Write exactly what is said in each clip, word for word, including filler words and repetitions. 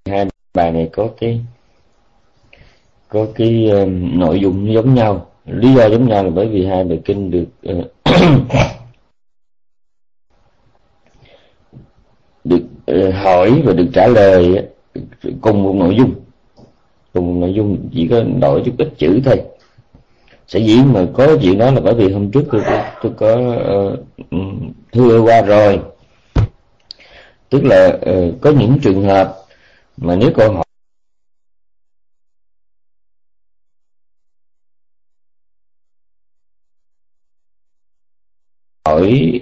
hai bài này có cái có cái uh, nội dung giống nhau. Lý do giống nhau là bởi vì hai bài kinh được uh, được uh, hỏi và được trả lời cùng một nội dung, cùng một nội dung, chỉ có đổi chút ít chữ thôi. Sở dĩ mà có chuyện đó là bởi vì hôm trước tôi có, tôi có uh, thưa qua rồi, tức là uh, có những trường hợp mà nếu câu hỏi hỏi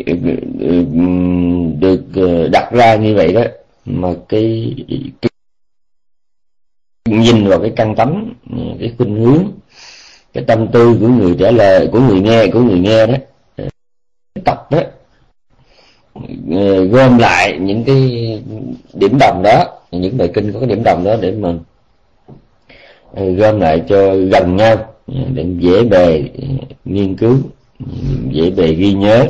được đặt ra như vậy đó, mà cái, cái nhìn vào cái căn tánh, cái khuynh hướng, cái tâm tư của người trả lời, của người nghe, của người nghe đó, tập đó, gom lại những cái điểm đồng đó, những bài kinh có cái điểm đồng đó để mình gom lại cho gần nhau, để dễ bề nghiên cứu, dễ bề ghi nhớ.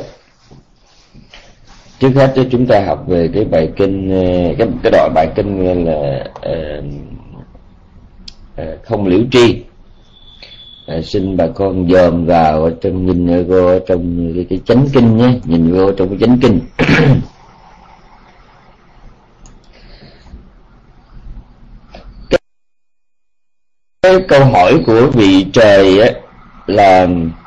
Trước hết chúng ta học về cái bài kinh, cái, cái đoạn bài kinh là uh, uh, không liễu tri. uh, xin bà con dòm vào ở trong, nhìn vô ở trong cái, cái chánh kinh nhé, nhìn vô trong cái chánh kinh. cái, cái câu hỏi của vị trời á, là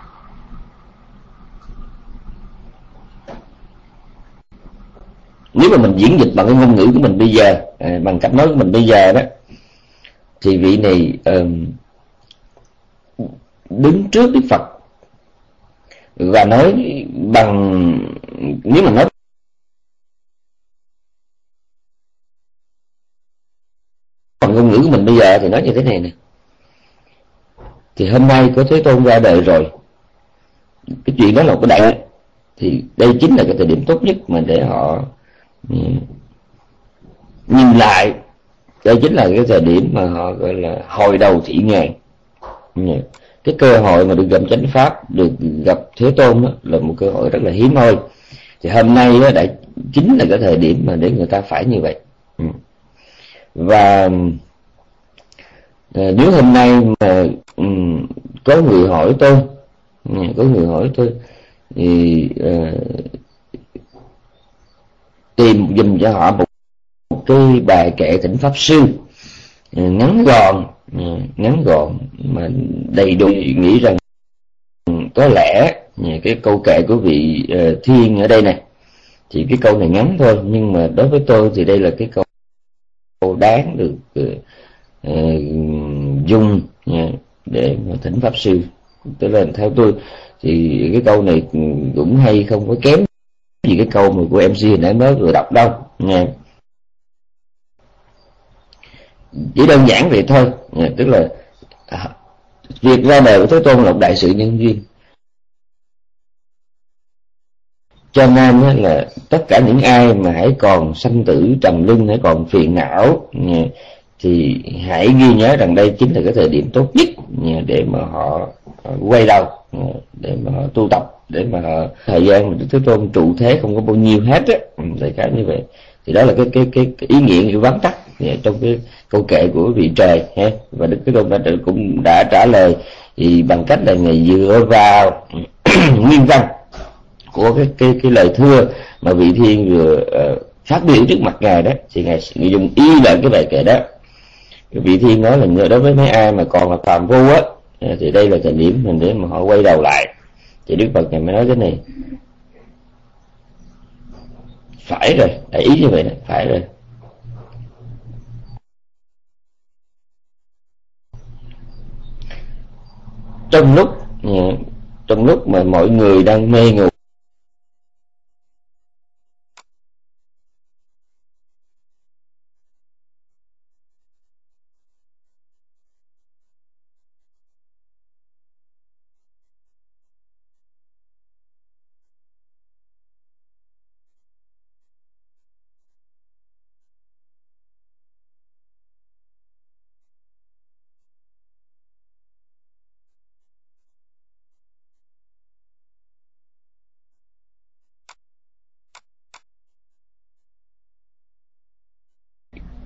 nếu mà mình diễn dịch bằng cái ngôn ngữ của mình bây giờ, à, bằng cách nói của mình bây giờ đó, thì vị này uh, đứng trước Đức Phật và nói bằng, nếu mà nói bằng ngôn ngữ của mình bây giờ thì nói như thế này nè: thì hôm nay có Thế Tôn ra đời rồi, cái chuyện đó là một cái đại, thì đây chính là cái thời điểm tốt nhất mà để họ nhìn lại. Đây chính là cái thời điểm mà họ gọi là hồi đầu thị nghề. Cái cơ hội mà được gặp chánh pháp, được gặp Thế Tôn đó, là một cơ hội rất là hiếm hoi. Thì hôm nay đó, đã chính là cái thời điểm mà để người ta phải như vậy. Và nếu hôm nay mà um, có người hỏi tôi, có người hỏi tôi thì uh, tìm dùm cho họ một, một cái bài kệ Thỉnh Pháp Sư, uh, ngắn gọn, uh, ngắn gọn mà đầy đủ, nghĩ rằng có lẽ uh, cái câu kệ của vị uh, Thiên ở đây này, thì cái câu này ngắn thôi, nhưng mà đối với tôi thì đây là cái câu, câu đáng được uh, uh, dùng uh, để mà thỉnh Pháp Sư. Tức là theo tôi thì cái câu này cũng hay, không có kém gì cái câu mà của em xê hồi nãy mới vừa đọc đâu nha. Chỉ đơn giản vậy thôi, tức là việc ra đời của Thế Tôn là một đại sự nhân duyên, cho nên là tất cả những ai mà hãy còn sanh tử trầm luân, hãy còn phiền não, thì hãy ghi nhớ rằng đây chính là cái thời điểm tốt nhất để mà họ quay đầu, để mà họ tu tập, để mà họ, thời gian mà Đức Thế Tôn trụ thế không có bao nhiêu hết á, đại khái như vậy. Thì đó là cái cái cái, cái ý nghĩa, cái vắn tắt trong cái câu kệ của vị trời ha. Và Đức Thế Tôn đã cũng đã trả lời thì bằng cách là ngài dựa vào nguyên văn của cái cái cái lời thưa mà vị Thiên vừa uh, phát biểu trước mặt ngài đó, thì ngài, ngài dùng y lại cái bài kệ đó. Cái vị Thiên nói là đối với mấy ai mà còn là phàm phu á, thì đây là thời điểm mình để mà họ quay đầu lại. Thì Đức Phật ngài mới nói thế này: phải rồi, đại ý như vậy đó, phải rồi. Trong lúc trong lúc mà mọi người đang mê ngủ,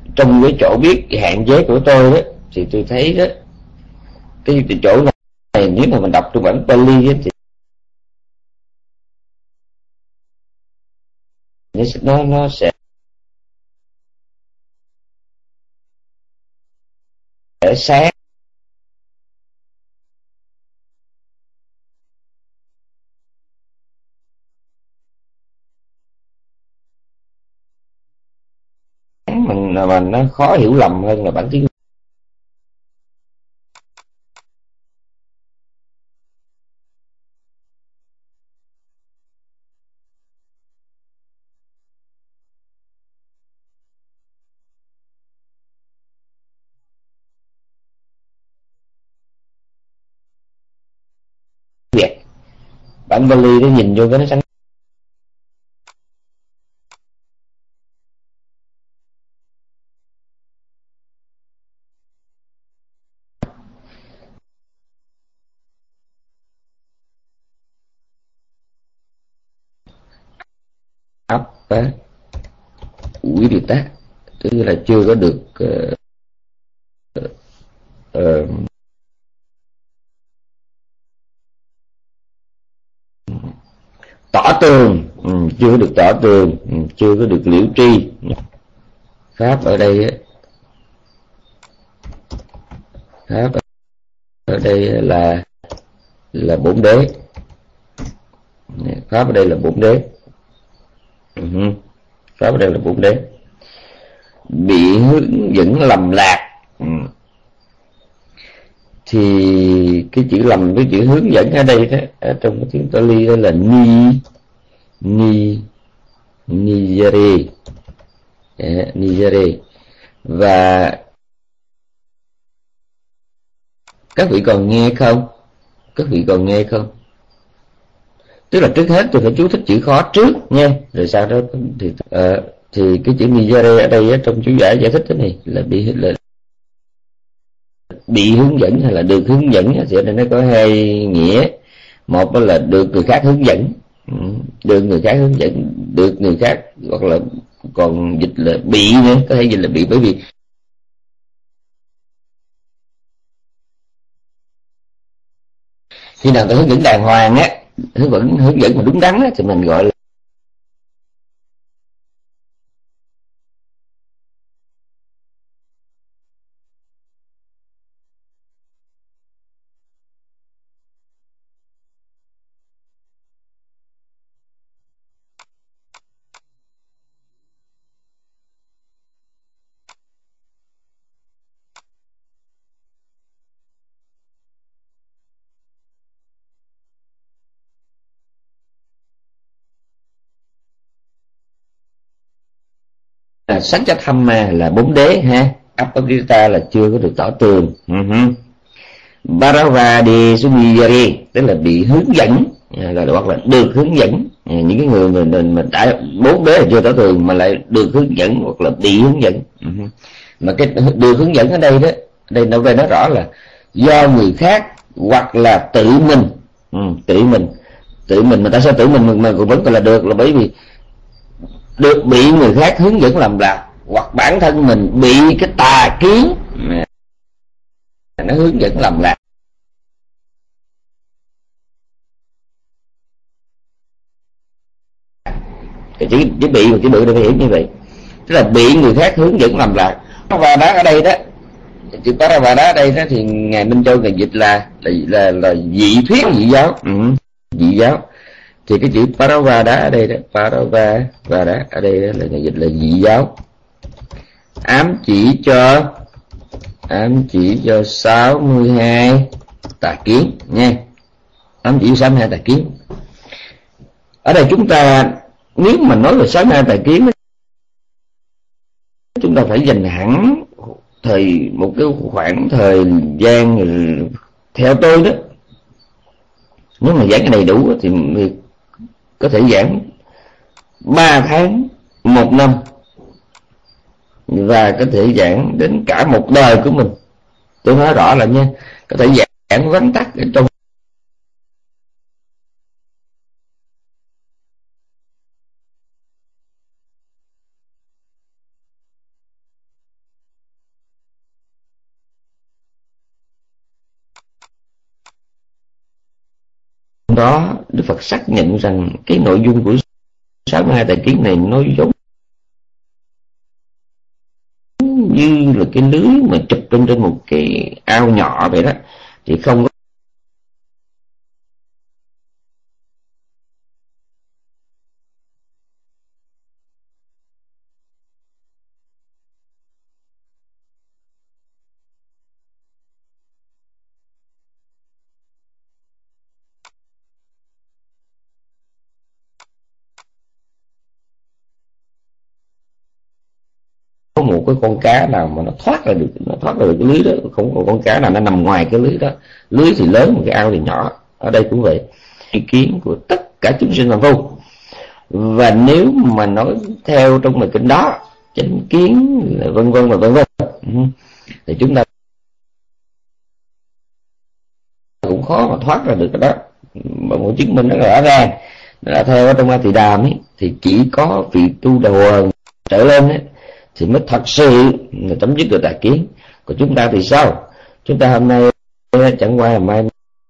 trong cái chỗ biết cái hạn chế của tôi đó, thì tôi thấy đó, cái chỗ này nếu mà mình đọc trong bản Pali ấy, thì nó nó sẽ sáng mình, mà nó khó hiểu lầm hơn là bản tiếng Việt. Bản Pali nó nhìn vô cái nó sáng ấp á, quý điều tác, tức là chưa có được uh, uh, tỏ tường, ừ, chưa có được tỏ tường, ừ, chưa có được liễu tri. Pháp ở đây Pháp ở đây là là bốn đế. Pháp ở đây là bốn đế. Uh-huh. Pháp ở đây là bốn đế. Bị hướng dẫn lầm lạc, ừ. Thì cái chữ lầm với chữ hướng dẫn ở đây đó, ở trong cái tiếng Pali đó là ni ni nijare, yeah, nijare. Và các vị còn nghe không? Các vị còn nghe không? Tức là trước hết tôi phải chú thích chữ khó trước nha, rồi sau đó thì uh, thì cái chữ nijare ở đây trong chú giải giải thích thế này là bị là bị hướng dẫn hay là được hướng dẫn, thì ở đây nó có hai nghĩa. Một đó là được người khác hướng dẫn, được người khác hướng dẫn, được người khác, hoặc là còn dịch là bị nữa, có thể dịch là bị, bởi vì khi nào ta hướng dẫn đàng hoàng á, hướng dẫn hướng dẫn mà đúng đắn á, thì mình gọi là là sách chất thâm mà là bốn đế ha. Apabhita là chưa có được tỏ tường. Uh-huh. Bharavadi Sumiyari tức là bị hướng dẫn, là hoặc là được hướng dẫn. Những cái người mình mình, mình đã bốn đế là chưa tỏ tường mà lại được hướng dẫn hoặc là bị hướng dẫn. Uh-huh. Mà cái được hướng dẫn ở đây đó, đây đâu đây nói rõ là do người khác hoặc là tự mình. Ừ, tự mình tự mình mà tại sao tự mình mà còn vẫn còn là được, là bởi vì được bị người khác hướng dẫn làm lạc, hoặc bản thân mình bị cái tà kiến nó hướng dẫn làm lạc. Cái chữ, chữ bị và chữ bự nó phải hiểu như vậy, tức là bị người khác hướng dẫn làm lạc. Và đó ở đây đó, chữ Parava đó ở đây đó thì ngài Minh Châu ngài dịch là là là, là dị thuyết dị giáo. Ừ, dị giáo. Thì cái chữ Parava đó ở đây đó, Parava và đó ở đây đó là ngài dịch là dị giáo, ám chỉ cho ám chỉ cho sáu mươi hai tà kiến nha, ám chỉ sáu mươi hai tà kiến. Ở đây chúng ta nếu mà nói về sáu mươi hai tà kiến, chúng ta phải dành hẳn thời một cái khoảng thời gian, theo tôi đó, nếu mà giảng cái đầy đủ thì có thể giảng ba tháng, một năm, và có thể giảng đến cả một đời của mình. Tôi nói rõ là nha, có thể giảng vắn tắt ở trong đó Đức Phật xác nhận rằng cái nội dung của sáu mươi hai tà kiến này nó giống như là cái lưới mà chụp lên trên một cái ao nhỏ vậy đó, thì không có một cái con cá nào mà nó thoát ra được, nó thoát ra được cái lưới đó, không có con cá nào nó nằm ngoài cái lưới đó. Lưới thì lớn mà cái ao thì nhỏ. Ở đây cũng vậy, ý kiến của tất cả chúng sinh phàm phu. Và nếu mà nói theo trong bài kinh đó, chánh kiến vân vân và vân vân, thì chúng ta cũng khó mà thoát ra được cái đó. Mà một chứng minh nó rõ ràng là theo trong A Tỳ Đàm ấy, thì chỉ có vị tu đầu hờn trở lên ấy, thì mới thật sự là chấm dứt được tà kiến. Còn chúng ta thì sao? Chúng ta hôm nay chẳng qua là mai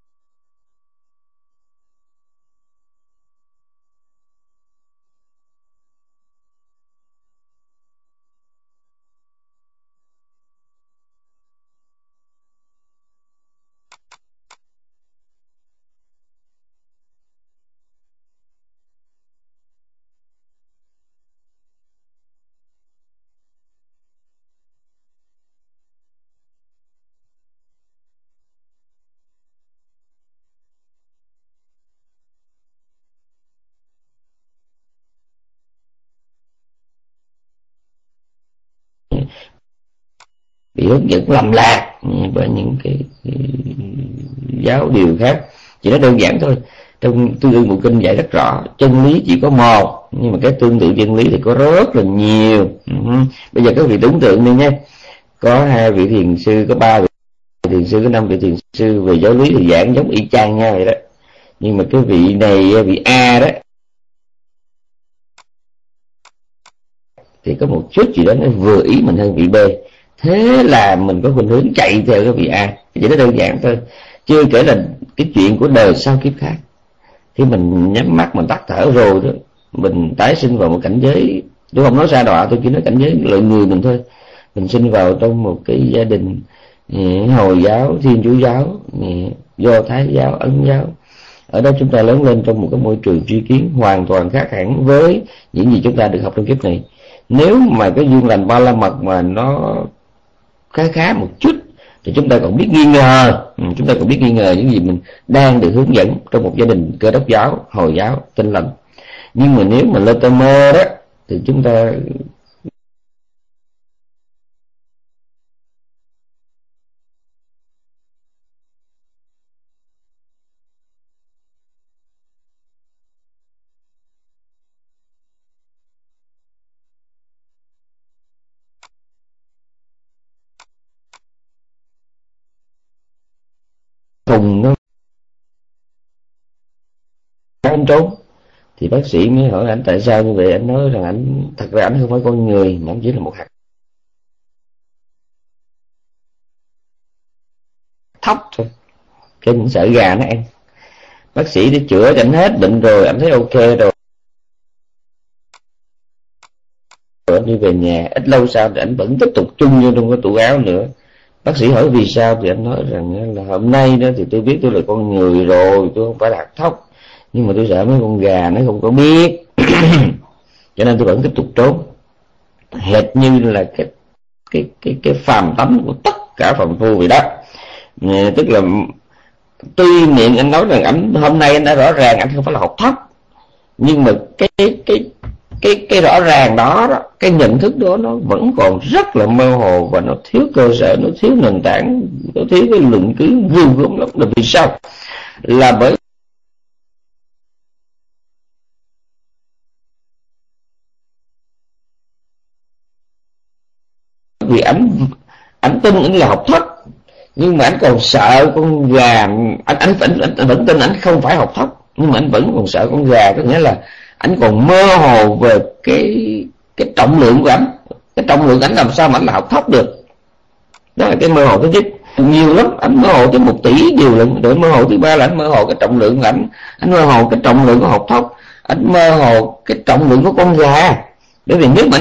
bị hướng dẫn lầm lạc bởi những cái, cái giáo điều khác. Chỉ nói đơn giản thôi, trong Tương Ưng Bộ Kinh dạy rất rõ, chân lý chỉ có một, nhưng mà cái tương tự chân lý thì có rất là nhiều. Uh-huh. Bây giờ các vị tưởng tượng đi nhé, có hai vị thiền sư, có ba vị thiền sư, có năm vị thiền sư, về giáo lý thì giảng giống y chang nhau vậy đó. Nhưng mà cái vị này, vị A đó, thì có một chút gì đó nó vừa ý mình hơn vị B, thế là mình có khuynh hướng chạy theo cái vị A. Chỉ nó đơn giản thôi, chưa kể là cái chuyện của đời sau kiếp khác. Khi mình nhắm mắt mình tắt thở rồi đó, mình tái sinh vào một cảnh giới, tôi không nói xa đọa, tôi chỉ nói cảnh giới loại người mình thôi. Mình sinh vào trong một cái gia đình Hồi giáo, Thiên Chúa giáo, Do Thái giáo, Ấn giáo. Ở đó chúng ta lớn lên trong một cái môi trường tri kiến hoàn toàn khác hẳn với những gì chúng ta được học trong kiếp này. Nếu mà cái duyên lành ba la mật mà nó khá khá một chút thì chúng ta còn biết nghi ngờ, chúng ta còn biết nghi ngờ những gì mình đang được hướng dẫn trong một gia đình Cơ Đốc giáo, Hồi giáo, Tin lành. Nhưng mà nếu mà lên tâm mơ đó thì chúng ta cùng nó anh trốn. Thì bác sĩ mới hỏi anh tại sao như vậy. Anh nói rằng anh thật ra anh không phải con người, mà anh chỉ là một hạt thóc thôi, cái những sợi gà nó ăn. Bác sĩ đi chữa cho anh hết bệnh rồi, anh thấy ok rồi, rồi anh đi về nhà. Ít lâu sau thì anh vẫn tiếp tục chung vô trong cái tủ áo nữa. Bác sĩ hỏi vì sao thì anh nói rằng là hôm nay đó thì tôi biết tôi là con người rồi, tôi không phải là hạt thóc, nhưng mà tôi sợ mấy con gà nó không có biết cho nên tôi vẫn tiếp tục trốn. Hệt như là cái cái cái cái phàm tánh của tất cả phàm phu vậy đó. Tức là tuy miệng anh nói rằng anh hôm nay anh đã rõ ràng anh không phải là hột thóc, nhưng mà cái cái cái cái rõ ràng đó, đó, cái nhận thức đó nó vẫn còn rất là mơ hồ và nó thiếu cơ sở, nó thiếu nền tảng, nó thiếu cái luận cứ vươn gớm lắm. Là vì sao? Là bởi vì ảnh ảnh tin ảnh là học thóc, nhưng mà ảnh còn sợ con gà. Anh anh, anh, anh, anh vẫn tin ảnh không phải học thóc, nhưng mà anh vẫn còn sợ con gà. Có nghĩa là ảnh còn mơ hồ về cái cái trọng lượng của ảnh. Cái trọng lượng ảnh làm sao mà ảnh là học thóc được? Đó là cái mơ hồ thứ nhất. nhiều lắm. Anh mơ hồ tới một tỷ điều lượng. Rồi mơ hồ thứ ba là anh mơ hồ cái trọng lượng ảnh, anh mơ hồ cái trọng lượng của hột thóc, anh mơ hồ cái trọng lượng của con gà. Bởi vì nếu mà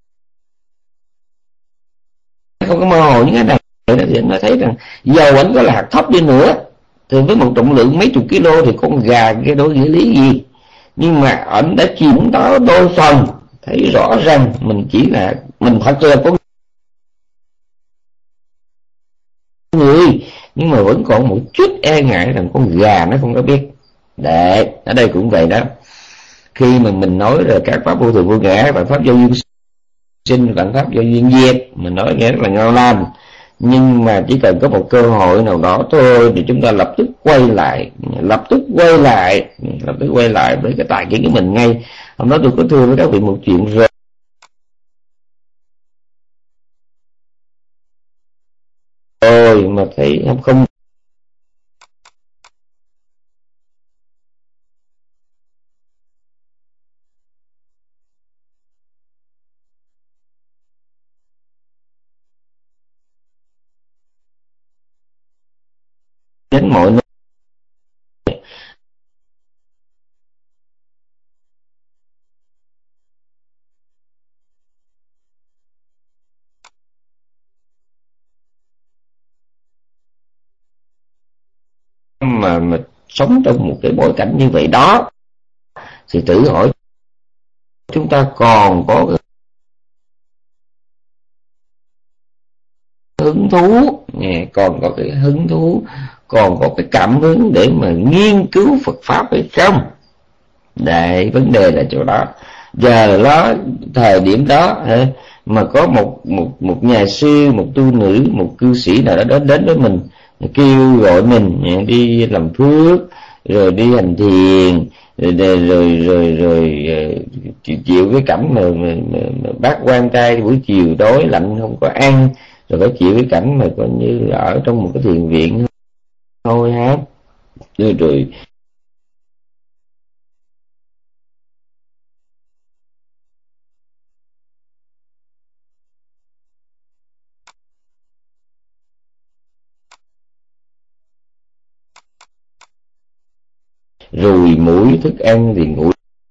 không có mơ hồ những cái này thì anh mới thấy rằng dầu anh có là hạt thóc đi nữa thì với một trọng lượng mấy chục kilo thì con gà cái đó nghĩa lý gì. Nhưng mà anh đã chìm đó đôi phần, thấy rõ ràng mình chỉ là mình thật là con người, nhưng mà vẫn còn một chút e ngại rằng con gà nó không có biết. Đấy, ở đây cũng vậy đó. Khi mà mình nói là các pháp vô thường vô ngã, và pháp do duyên sinh, vạn pháp do duyên diệt, mình nói nghe rất là ngon lành, nhưng mà chỉ cần có một cơ hội nào đó thôi thì chúng ta lập tức quay lại, lập tức quay lại, lập tức quay lại với cái tài kiến của mình ngay. Hôm đó tôi có thưa với các vị một chuyện rồi, rồi mà thấy em không đến mọi nơi mà, mà sống trong một cái bối cảnh như vậy đó, thì tự hỏi chúng ta còn có hứng thú, còn có cái hứng thú, còn có cái cảm hứng để mà nghiên cứu Phật Pháp hay không? Đại vấn đề là chỗ đó. Giờ đó, thời điểm đó mà có một một một nhà sư, một tu nữ, một cư sĩ nào đó đến đến với mình, kêu gọi mình đi làm phước, rồi đi hành thiền, rồi rồi rồi, rồi, rồi chịu cái cảnh mà, mà, mà, mà bác quan trai buổi chiều đói lạnh không có ăn, rồi phải chịu cái cảnh mà coi như ở trong một cái thiền viện thôi ha, rồi, rồi rùi mũi thức ăn thì ngủ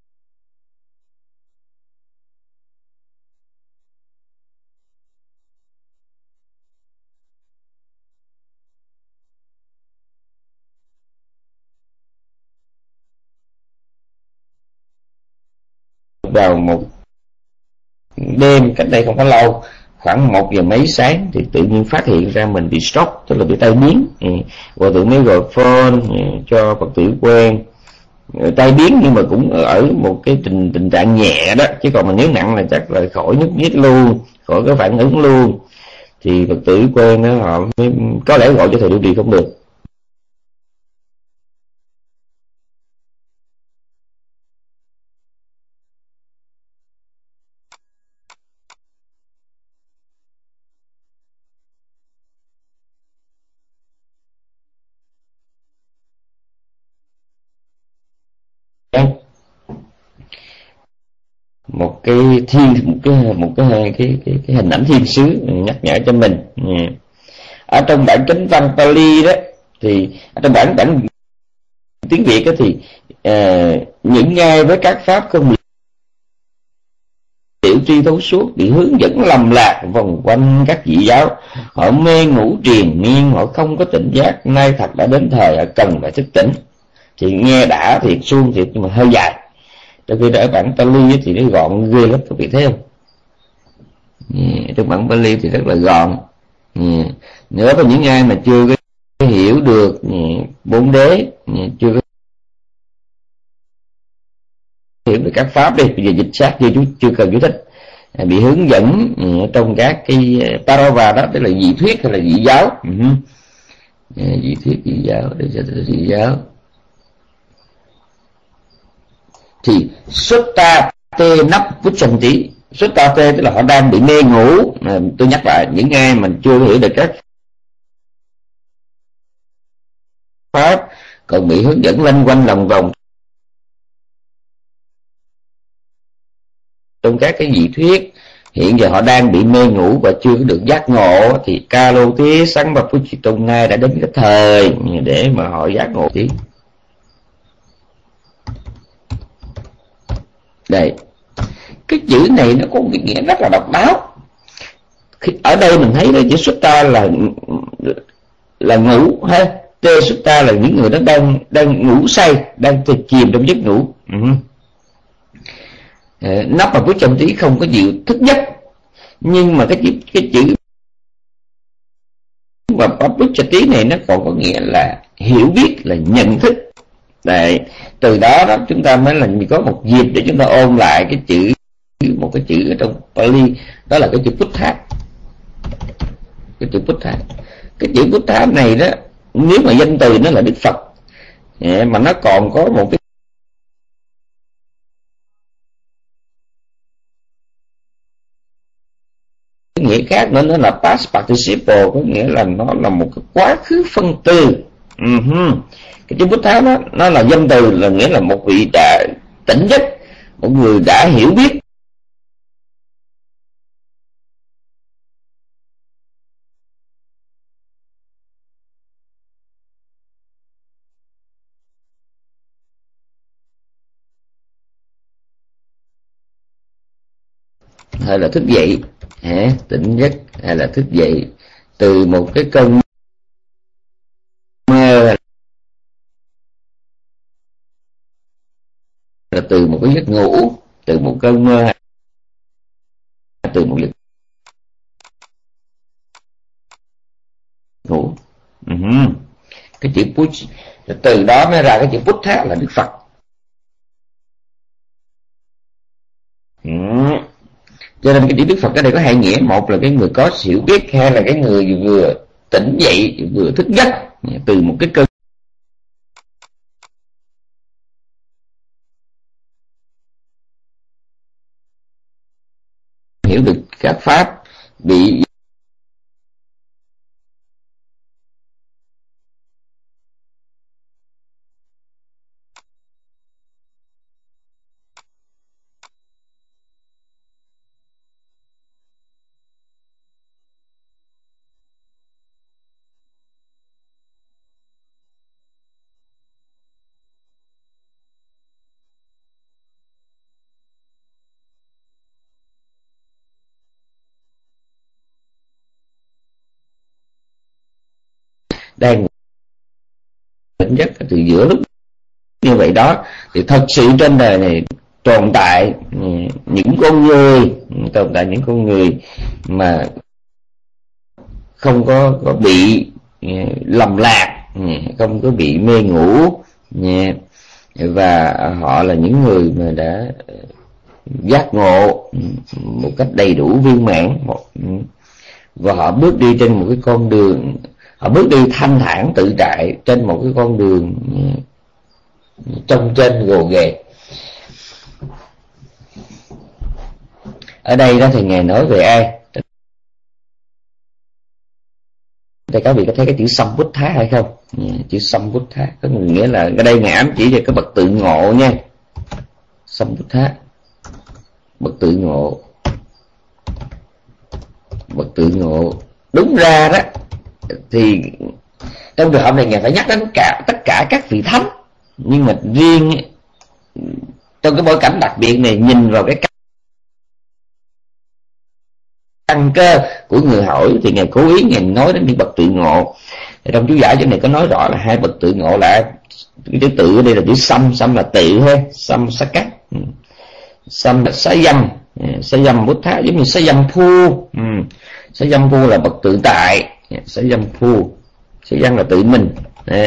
vào một đêm cách đây không có lâu, khoảng một giờ mấy sáng thì tự nhiên phát hiện ra mình bị stroke, tức là bị tai biến. Và tự mới gọi phone cho Phật tử quen, tai biến nhưng mà cũng ở một cái tình tình trạng nhẹ đó, chứ còn mà nếu nặng là chắc là khỏi nhúc nhích luôn, khỏi cái phản ứng luôn. Thì Phật tử quen đó họ mới có lẽ gọi cho thầy điều trị không được. Một cái thiên một cái một cái cái cái, cái, cái hình ảnh thiên sứ nhắc nhở cho mình. Ở trong bản kinh văn Pali đó, thì ở trong bản bản tiếng Việt đó thì uh, những ai với các pháp không tiểu tri thấu suốt bị hướng dẫn lầm lạc vòng quanh các vị giáo, họ mê ngủ triền miên, họ không có tỉnh giác. Nay thật đã đến thời họ cần phải thức tỉnh. Thì nghe đã thiệt, suông thiệt, nhưng mà hơi dài. Trong khi đó ở bản Pali thì nó gọn ghê lắm, các vị thấy không? Yeah, trong bản Pali thì rất là gọn. Yeah. Nữa với những ai mà chưa có hiểu được yeah, bốn đế, yeah, chưa có hiểu về các pháp đi, bây giờ dịch sát chưa, chưa cần chú thích, à, bị hướng dẫn yeah, trong các cái parava đó, tức là dị thuyết hay là dị giáo. Uh-huh. Yeah, dị thuyết dị giáo, để cho dị giáo thì sutta te nắp vút sanh tí. Sutta te tức là họ đang bị mê ngủ. À, tôi nhắc lại, những ai mình chưa hiểu được các pháp, còn bị hướng dẫn lanh quanh lòng vòng trong các cái dị thuyết, hiện giờ họ đang bị mê ngủ và chưa có được giác ngộ, thì Kaloti Sang Bà Phu Trì Tùng Nay đã đến cái thời để mà họ giác ngộ. Tí đây, cái chữ này nó có một cái nghĩa rất là độc đáo. Ở đây mình thấy cái chữ Sutta là là ngủ ha, Te Sutta là những người đó đang đang ngủ say, đang chìm trong giấc ngủ. Uh-huh. Nắp và cuối trong tí không có chịu thức giấc, nhưng mà cái chữ cái chữ và Papuchati này nó còn có nghĩa là hiểu biết, là nhận thức. Đấy, từ đó đó chúng ta mới là có một dịp để chúng ta ôn lại cái chữ, một cái chữ ở trong Pali, đó là cái chữ Puttha. Cái chữ Puttha, cái chữ Puttha này đó, nếu mà danh từ nó là Đức Phật, mà nó còn có một cái nghĩa khác nữa, nó là past participle, có nghĩa là nó là một cái quá khứ phân từ. Uh-huh. Cái chữ Buddha đó, nó là danh từ, là nghĩa là một vị đã tỉnh giấc, một người đã hiểu biết. Hay là thức dậy, hả? Tỉnh giấc hay là thức dậy từ một cái cơn mơ, là từ một cái giấc ngủ, từ một cơn mơ, từ một giấc ngủ. Uh-huh. Cái chữ Puch, từ đó mới ra cái chữ Buddha là Đức Phật. Uh-huh. Cho nên cái chữ Đức Phật ở đây có hai nghĩa, một là cái người có hiểu biết, hai là cái người vừa tỉnh dậy vừa thức giấc từ một cái cơn hiểu được các pháp bị đang tỉnh giấc từ giữa lúc như vậy đó. Thì thật sự trên đời này tồn tại những con người, tồn tại những con người mà không có, có bị lầm lạc, không có bị mê ngủ, và họ là những người mà đã giác ngộ một cách đầy đủ viên mãn, và họ bước đi trên một cái con đường, họ bước đi thanh thản tự tại trên một cái con đường trong trên gồ ghề. Ở đây đó thì Ngài nói về ai? Đây các vị có thấy cái chữ Sambuddha hay không? Chữ Sambuddha có nghĩa là ở đây Ngài ám chỉ về cái bậc tự ngộ nha. Sambuddha, bậc tự ngộ, bậc tự ngộ. Đúng ra đó thì trong trường hợp này Ngài phải nhắc đến cả tất cả các vị thánh, nhưng mà riêng trong cái bối cảnh đặc biệt này, nhìn vào cái căn cơ của người hỏi, thì Ngài cố ý Ngài nói đến những bậc tự ngộ. Trong chú giải chỗ này có nói rõ là hai bậc tự ngộ là cái chữ tự ở đây là chữ Sam, Sam là tự ha, Sam sắc cách, Sam là xá dâm, xá dâm Buddha giống như xá dâm phu. Xá dâm phu là bậc tự tại, xá dâm phu, xá dâm là tự mình,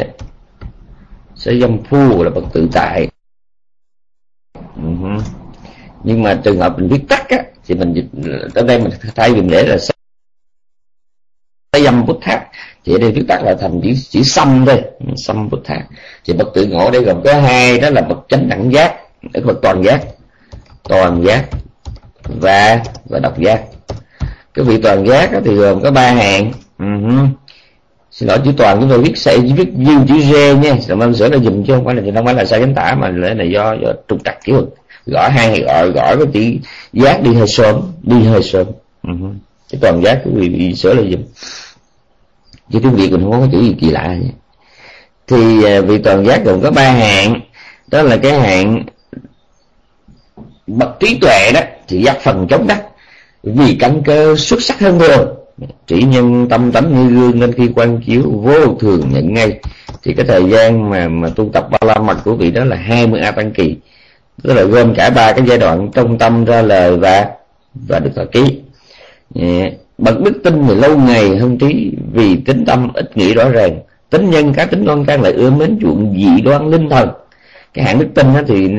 xá dâm phu là bậc tự tại. Uh-huh. Nhưng mà trường hợp mình viết tắt á, thì mình ở đây mình thay vì để là xá dâm Buddha, thì ở đây viết tắt là thành chữ chữ Sam thôi, Sam Buddha. Thì bậc tự ngộ đây gồm có hai, đó là bậc chánh đẳng giác, bậc toàn giác, toàn giác và và độc giác. Cái vị toàn giác thì gồm có ba hàng. Uh-huh. Xin lỗi, chữ toàn chúng tôi viết sẽ viết viêu chữ G nha, rồi mình sửa nó dùm chứ không phải là không phải là sai chính tả, mà lẽ này do do trục trặc kiểu gõ hai gọi gõ cái chữ giác đi hơi sớm, đi hơi sớm. Uh-huh. Cái toàn giác của quý vị sửa lại dùm, chứ tiếng Việt mình không có chữ gì kỳ lạ vậy. Thì vị toàn giác gồm có ba hạng, đó là cái hạng bậc trí tuệ đó thì giác phần chống đắc, vì căn cơ xuất sắc hơn thường, chỉ nhân tâm tánh như gương nên khi quan chiếu vô thường nhận ngay. Thì cái thời gian mà mà tu tập ba la mật của vị đó là hai mươi a tăng kỳ, tức là gồm cả ba cái giai đoạn trong tâm, ra lời và và được thọ ký. Bậc đức tin thì lâu ngày hơn trí, vì tính tâm ít nghĩ rõ ràng, tính nhân cá tính đoan can lại ưa mến chuộng dị đoan linh thần. Cái hạng đức tin đó thì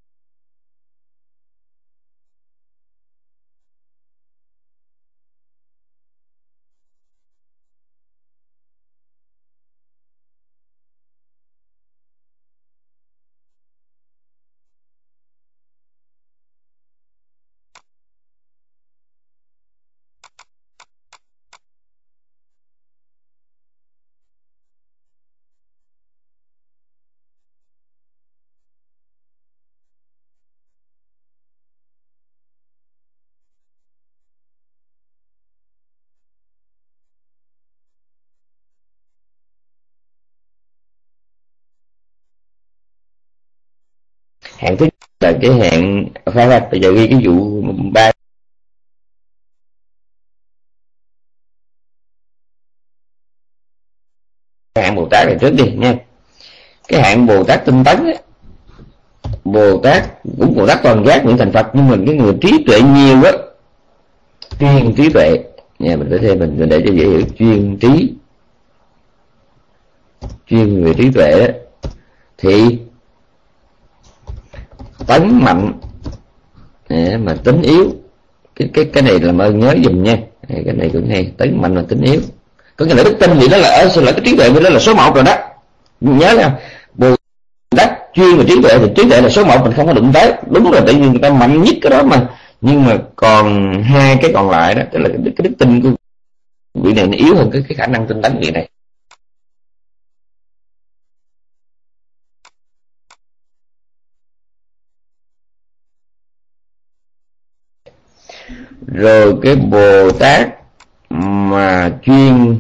hạng thứ là cái hạng khoan khoan bây giờ ghi cái vụ ba hạng Bồ Tát này trước đi nha. Cái hạng Bồ Tát tinh tấn á, Bồ Tát cũng Bồ Tát toàn giác nguyện thành Phật, nhưng mà cái người trí tuệ nhiều á, chuyên trí tuệ nha, mình phải thêm mình, mình để cho dễ hiểu, chuyên trí, chuyên về trí tuệ đó, thì tấn mạnh mà tính yếu. Cái cái cái này là ơn nhớ dùm nha, cái này cũng hay, tấn mạnh mà tính yếu. Có nghĩa là đức tin thì đó là ở xin lỗi cái trí tuệ đó là số một rồi đó, nhớ nha. Bồ Tát chuyên về trí tuệ thì trí tuệ là số một, mình không có đụng tới, đúng rồi, tại vì người ta mạnh nhất cái đó mà. Nhưng mà còn hai cái còn lại đó, tức là cái, cái đức tin của vị này nó yếu hơn cái, cái khả năng tinh tấn vị này. Rồi cái Bồ Tát mà chuyên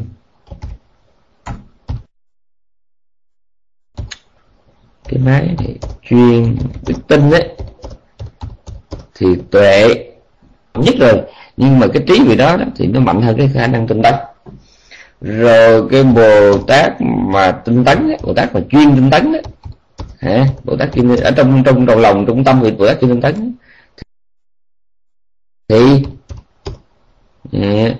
cái máy này chuyên đức tin ấy thì tuệ nhất rồi, nhưng mà cái trí vị đó, đó thì nó mạnh hơn cái khả năng tinh tấn. Rồi cái Bồ Tát mà tinh tấn ấy, Bồ Tát mà chuyên tinh tấn ấy, hả? Bồ Tát chuyên ở trong trong đầu lòng trong tâm thì Bồ Tát chuyên tinh tấn ấy. Thì yeah,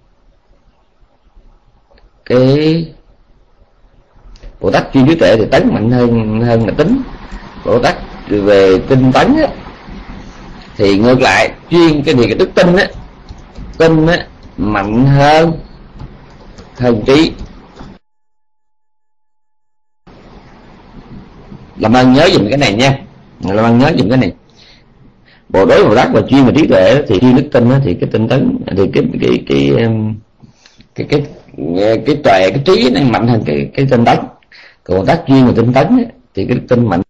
cái Bồ Tát chuyên trí tuệ thì tấn mạnh hơn hơn là tính. Bồ Tát về tinh tấn á, thì ngược lại, chuyên cái gì cái đức tin á, tin á mạnh hơn hơn trí. Làm ơn nhớ dùm cái này nha, làm ơn nhớ dùm cái này. Bộ đối Bồ Tát và chuyên về trí tuệ thì chuyên đức tin á, thì cái tinh tấn thì cái cái cái cái cái cái, cái tuệ cái trí này mạnh hơn cái cái tinh tấn. Còn Bồ Tát chuyên về tinh tấn á, thì cái đức tin mạnh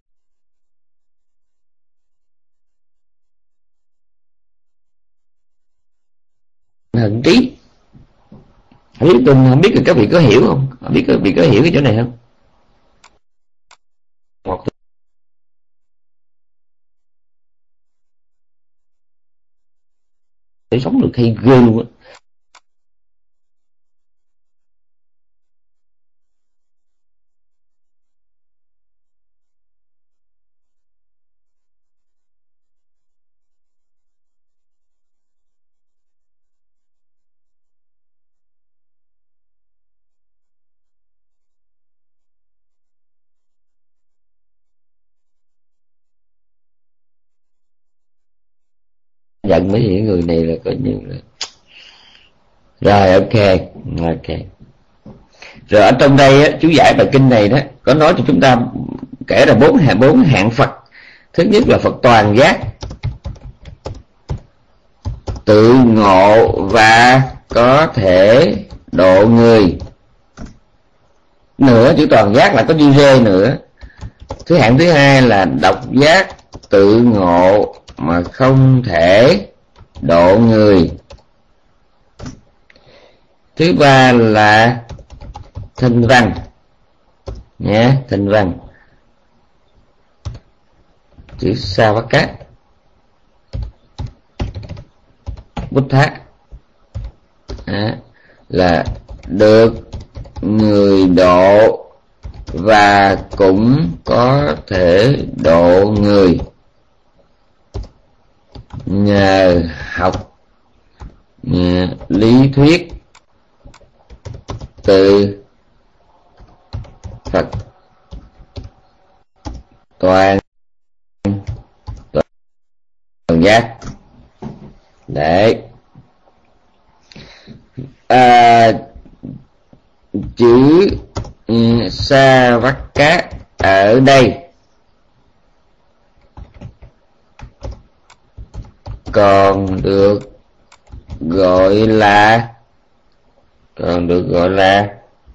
hơn trí. Không biết tin không biết là các vị có hiểu không? Không biết các vị có hiểu cái chỗ này không? Một để sống được hay ghê luôn á. Giận mấy những người này là coi như là rồi ok ok. Rồi ở trong đây á, chú giải bài kinh này đó có nói cho chúng ta kể là bốn hạng bốn hạng Phật. Thứ nhất là Phật toàn giác, tự ngộ và có thể độ người. Nữa chữ toàn giác là có đi rê nữa. Thứ hạng thứ hai là độc giác, tự ngộ mà không thể độ người. Thứ ba là thinh văn nhé, thinh văn chữ Savaka Buddha à, là được người độ và cũng có thể độ người nhờ học nhờ lý thuyết từ Phật toàn toàn giác. Đấy, à, chữ Savaka ở đây còn được gọi là còn được gọi là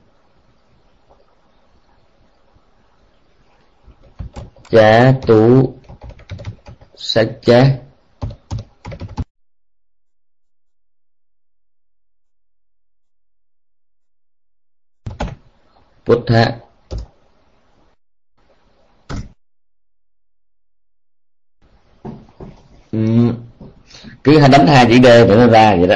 Chá Tú Sách Chá Buddha. Ừ. Cứ hay đánh hai chữ D để nó ra vậy đó.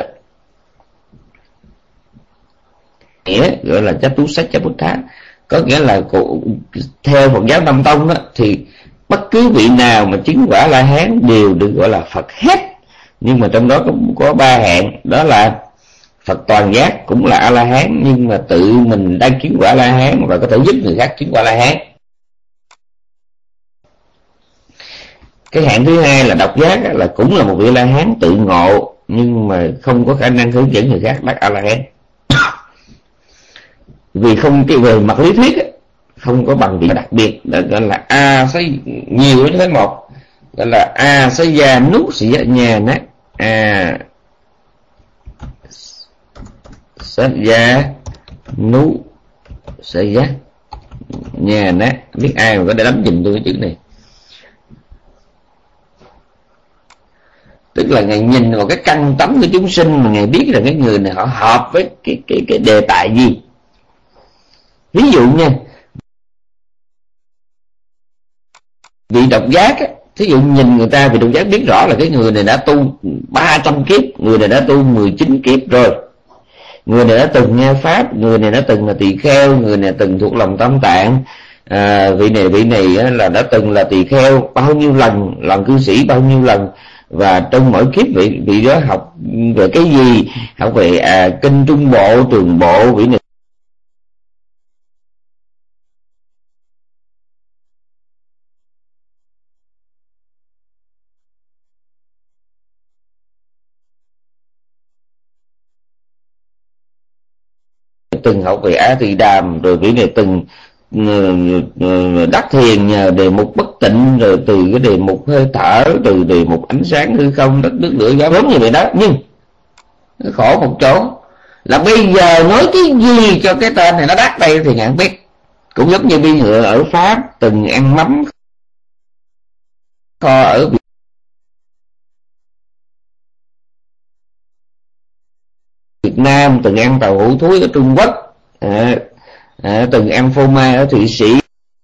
Nghĩa gọi là Chá Tú Sách Chá Buddha, có nghĩa là theo Phật giáo Nam Tông đó, thì bất cứ vị nào mà chứng quả La Hán đều được gọi là Phật hết. Nhưng mà trong đó có, có ba hạng, đó là Phật toàn giác cũng là A La Hán, nhưng mà tự mình đang chứng quả La Hán và có thể giúp người khác chứng quả La Hán. Cái hạng thứ hai là độc giác, là cũng là một vị La Hán tự ngộ nhưng mà không có khả năng hướng dẫn người khác đắc A La Hán. Vì không, cái về mặt lý thuyết không có bằng vị đặc biệt, gọi là a say nhiều đến một, gọi là a say gia nút sĩ nhà nát a sát gia nú sợi giá nhà nát. Biết ai mà có thể đánh giùm tôi cái chữ này. Tức là Ngài nhìn vào cái căn tánh của chúng sinh mà Ngài biết là cái người này họ hợp với cái cái cái đề tài gì. Ví dụ nha, vị độc giác á, thí dụ nhìn người ta, vị độc giác biết rõ là cái người này đã tu ba trăm kiếp, người này đã tu mười chín kiếp rồi, người này đã từng nghe pháp, người này đã từng là tỳ kheo, người này từng thuộc lòng Tam Tạng, à, vị này vị này là đã từng là tỳ kheo bao nhiêu lần, làm cư sĩ bao nhiêu lần, và trong mỗi kiếp vị vị đó học về cái gì, học về à, kinh Trung Bộ, Trường Bộ, vị này từng học về Á Tỳ Đàm, rồi vị này từng đắc thiền nhờ đề mục bất tịnh, rồi từ cái đề mục hơi thở, từ đề mục ánh sáng hư không đất nước lửa gió, giống như vậy đó. Nhưng nó khổ một chỗ là bây giờ nói cái gì cho cái tên này nó đắc đây thì ngài không biết. Cũng giống như bi ngựa ở Pháp từng ăn mắm kho ở Việt Nam, từng ăn tàu hũ thúi ở Trung Quốc, à, à, từng ăn phô mai ở Thụy Sĩ,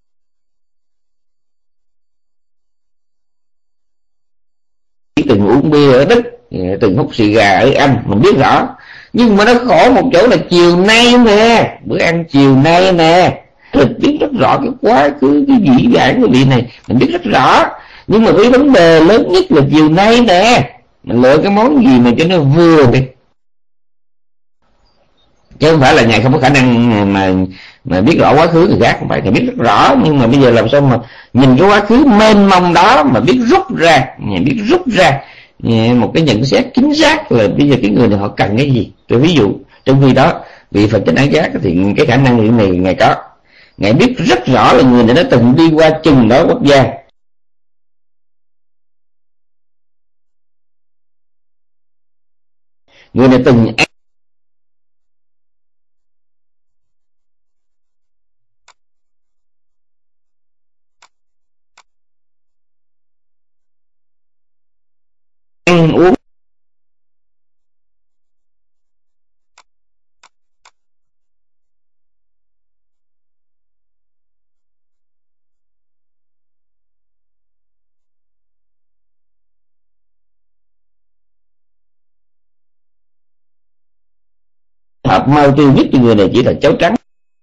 từng uống bia ở Đức, từng hút xì gà ở Anh, mình biết rõ. Nhưng mà nó khổ một chỗ là chiều nay nè, bữa ăn chiều nay nè, mình biết rất rõ cái quá khứ, cái dĩ vãng của vị này mình biết rất rõ. Nhưng mà cái vấn đề lớn nhất là chiều nay nè, mình lựa cái món gì mà cho nó vừa đi, chứ không phải là ngài không có khả năng mà mà biết rõ quá khứ người khác, không phải, ngài biết rất rõ. Nhưng mà bây giờ làm sao mà nhìn cái quá khứ mênh mông đó mà biết rút ra, ngài biết rút ra một cái nhận xét chính xác là bây giờ cái người này họ cần cái gì. Tôi ví dụ, trong khi đó vị Phật Chánh Ái Giác thì cái khả năng này ngài có, ngài biết rất rõ là người này đã từng đi qua chừng đó quốc gia, người này từng ăn uống hợp mau tiêu nhất cho người này chỉ là cháo trắng,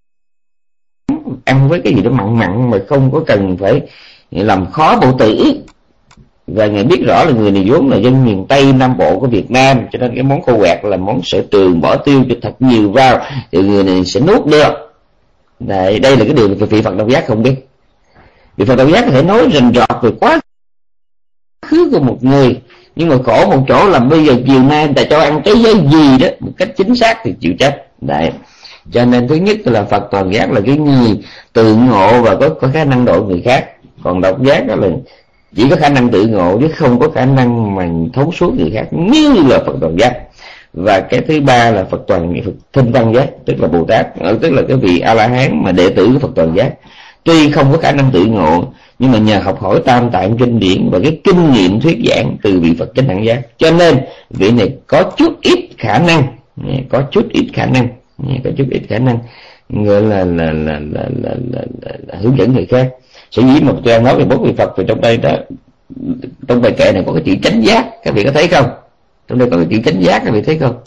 ăn với cái gì đó mặn mặn mà không có cần phải làm khó bộ tử. Và ngài biết rõ là người này vốn là dân miền Tây Nam Bộ của Việt Nam, cho nên cái món khô quẹt là món sở trường, bỏ tiêu cho thật nhiều vào thì người này sẽ nuốt được. Đây, đây là cái điều mà vị Phật Độc Giác không biết. Vị Phật Độc Giác có thể nói rành rọt về quá khứ của một người, nhưng mà khổ một chỗ là bây giờ chiều nay người ta cho ăn cái giới gì đó một cách chính xác thì chịu trách. Đấy, cho nên thứ nhất là Phật Toàn Giác là cái người tự ngộ và có, có khả năng độ người khác. Còn Độc Giác đó là chỉ có khả năng tự ngộ chứ không có khả năng mà thấu suốt người khác như là Phật Toàn Giác. Và cái thứ ba là Phật Toàn Phật Thinh Văn Giác, tức là Bồ Tát, tức là cái vị A La Hán mà đệ tử của Phật Toàn Giác, tuy không có khả năng tự ngộ nhưng mà nhờ học hỏi tam tạng kinh điển và cái kinh nghiệm thuyết giảng từ vị Phật Chánh Đẳng Giác, cho nên vị này có chút ít khả năng, có chút ít khả năng, có chút ít khả năng gọi là là là là, là, là, là, là hướng dẫn người khác. Sở dĩ mà tôi đang nói về bốn vị Phật, vì trong đây đó, trong bài kệ này có cái chữ chánh giác, các vị có thấy không? Trong đây có cái chữ chánh giác, các vị thấy không?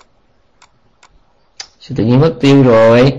Sao tự nhiên mất tiêu rồi?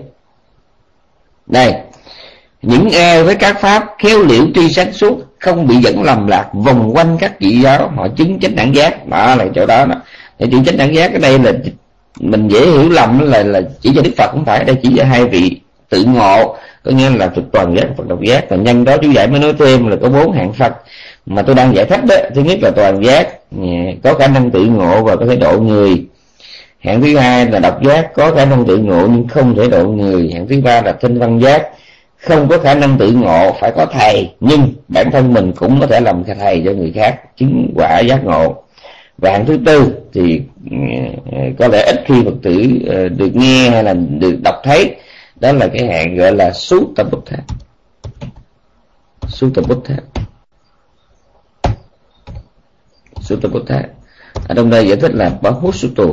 Đây, những ai với các pháp khéo liễu tri sáng suốt, không bị dẫn lầm lạc, vòng quanh các vị giáo, họ chứng chánh đẳng giác. Đó là chỗ đó đó. Thì chữ chánh đẳng giác ở đây là mình dễ hiểu lầm là là chỉ cho Đức Phật, không phải. Đây chỉ cho hai vị tự ngộ, có nghĩa là Phật Toàn Giác, Phật Độc Giác. Và nhân đó chú giải mới nói thêm là có bốn hạng Phật mà tôi đang giải thích đó. Thứ nhất là Toàn Giác, có khả năng tự ngộ và có thể độ người. Hạng thứ hai là Độc Giác, có khả năng tự ngộ nhưng không thể độ người. Hạng thứ ba là Thinh Văn Giác, không có khả năng tự ngộ, phải có thầy nhưng bản thân mình cũng có thể làm thầy cho người khác chứng quả giác ngộ. Và hạng thứ tư thì có lẽ ít khi Phật tử được nghe hay là được đọc thấy, đó là cái hạng gọi là Sutta Buddha. Sutta Buddha Sutta Buddha ở trong đây giải thích là Bahusutta.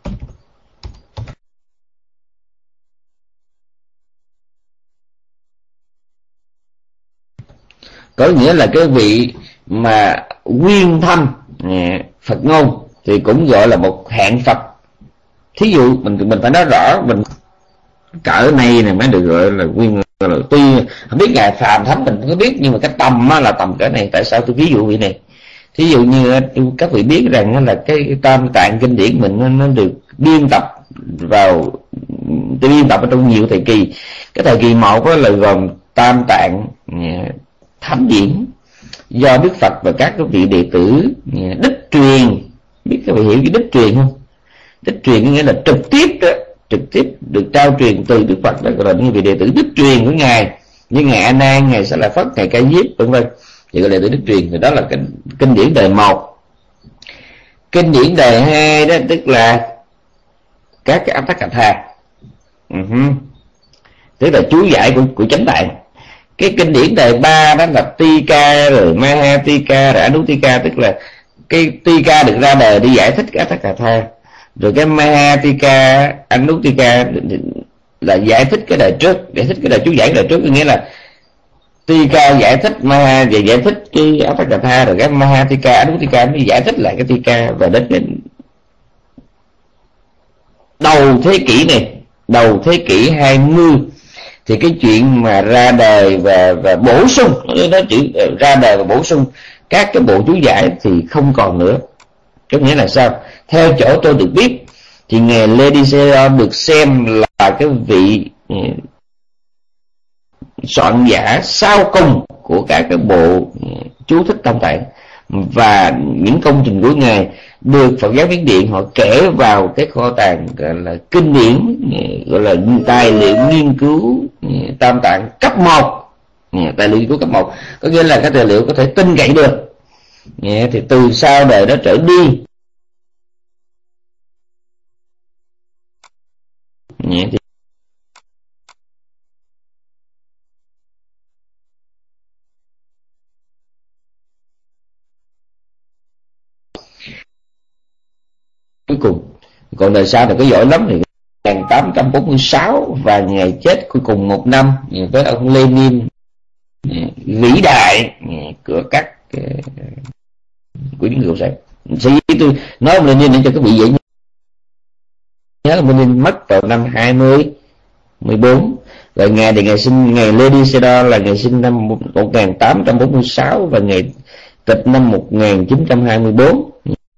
Có nghĩa là cái vị mà nguyên thâm Phật ngôn thì cũng gọi là một hạng Phật. Thí dụ mình mình phải nói rõ mình cỡ này này mới được gọi là nguyên. Là tuy không biết ngài phàm thánh mình không có biết, nhưng mà cái tầm là tầm cỡ này. Tại sao tôi ví dụ vị này? Thí dụ như các vị biết rằng là cái tam tạng kinh điển mình nó, nó được biên tập vào, biên tập ở trong nhiều thời kỳ. Cái thời kỳ một đó là gồm tam tạng thánh điển do Đức Phật và các vị đệ tử đích truyền. Biết các vị hiểu cái đích truyền không? Đích truyền có nghĩa là trực tiếp đó, trực tiếp được trao truyền từ Đức Phật, đó gọi là những vị đệ tử đích truyền của ngài, như ngài A Nan, ngài Sa La Phất, ngài Ca Diếp vân vân, thì gọi là đệ tử đích truyền. Thì đó là kinh, kinh điển đời một. Kinh điển đời hai đó tức là các cái Atthakatha, uh-huh. tức là chú giải của của chánh tạng. Cái kinh điển đời ba đó là Tika, rồi Mahatika, rồi Anutika, tức là cái Tika được ra đời để giải thích các Atthakatha. Rồi cái Mahatika, Anutika là giải thích cái đời trước, giải thích cái đời chú giải đời trước, có nghĩa là Tika giải thích Maha và giải thích cái Atthakatha, rồi cái Mahatika, Anutika mới giải thích lại cái Tika. Và đến cái đầu thế kỷ này, đầu thế kỷ hai mươi thì cái chuyện mà ra đời và và bổ sung, nó chữ ra đời và bổ sung các cái bộ chú giải thì không còn nữa. Có nghĩa là sao? Theo chỗ tôi được biết thì ngài Ledi Sero được xem là cái vị soạn giả sau cùng của các cái bộ chú thích tam tạng, và những công trình của ngài được Phật giáo Miến Điện họ kể vào cái kho tàng gọi là kinh điển, gọi là tài liệu nghiên cứu tam tạng cấp một. Tài liệu nghiên cứu cấp một có nghĩa là cái tài liệu có thể tin cậy được. Thì từ sau đời đó trở đi thì cuối cùng. Còn đời sau này có giỏi lắm thì một nghìn tám trăm bốn mươi sáu và ngày chết cuối cùng một năm với ông Lenin vĩ đại của các của những người cộng sản. Sở dĩ tôi nói ông Lenin để cho các vị dễ nhớ, ông Lenin mất vào năm hai mươi mười bốn, rồi ngày thì ngày sinh ngày Lenin Sedor là ngày sinh năm một nghìn tám trăm bốn mươi sáu và ngày tịch năm một nghìn chín trăm hai mươi bốn.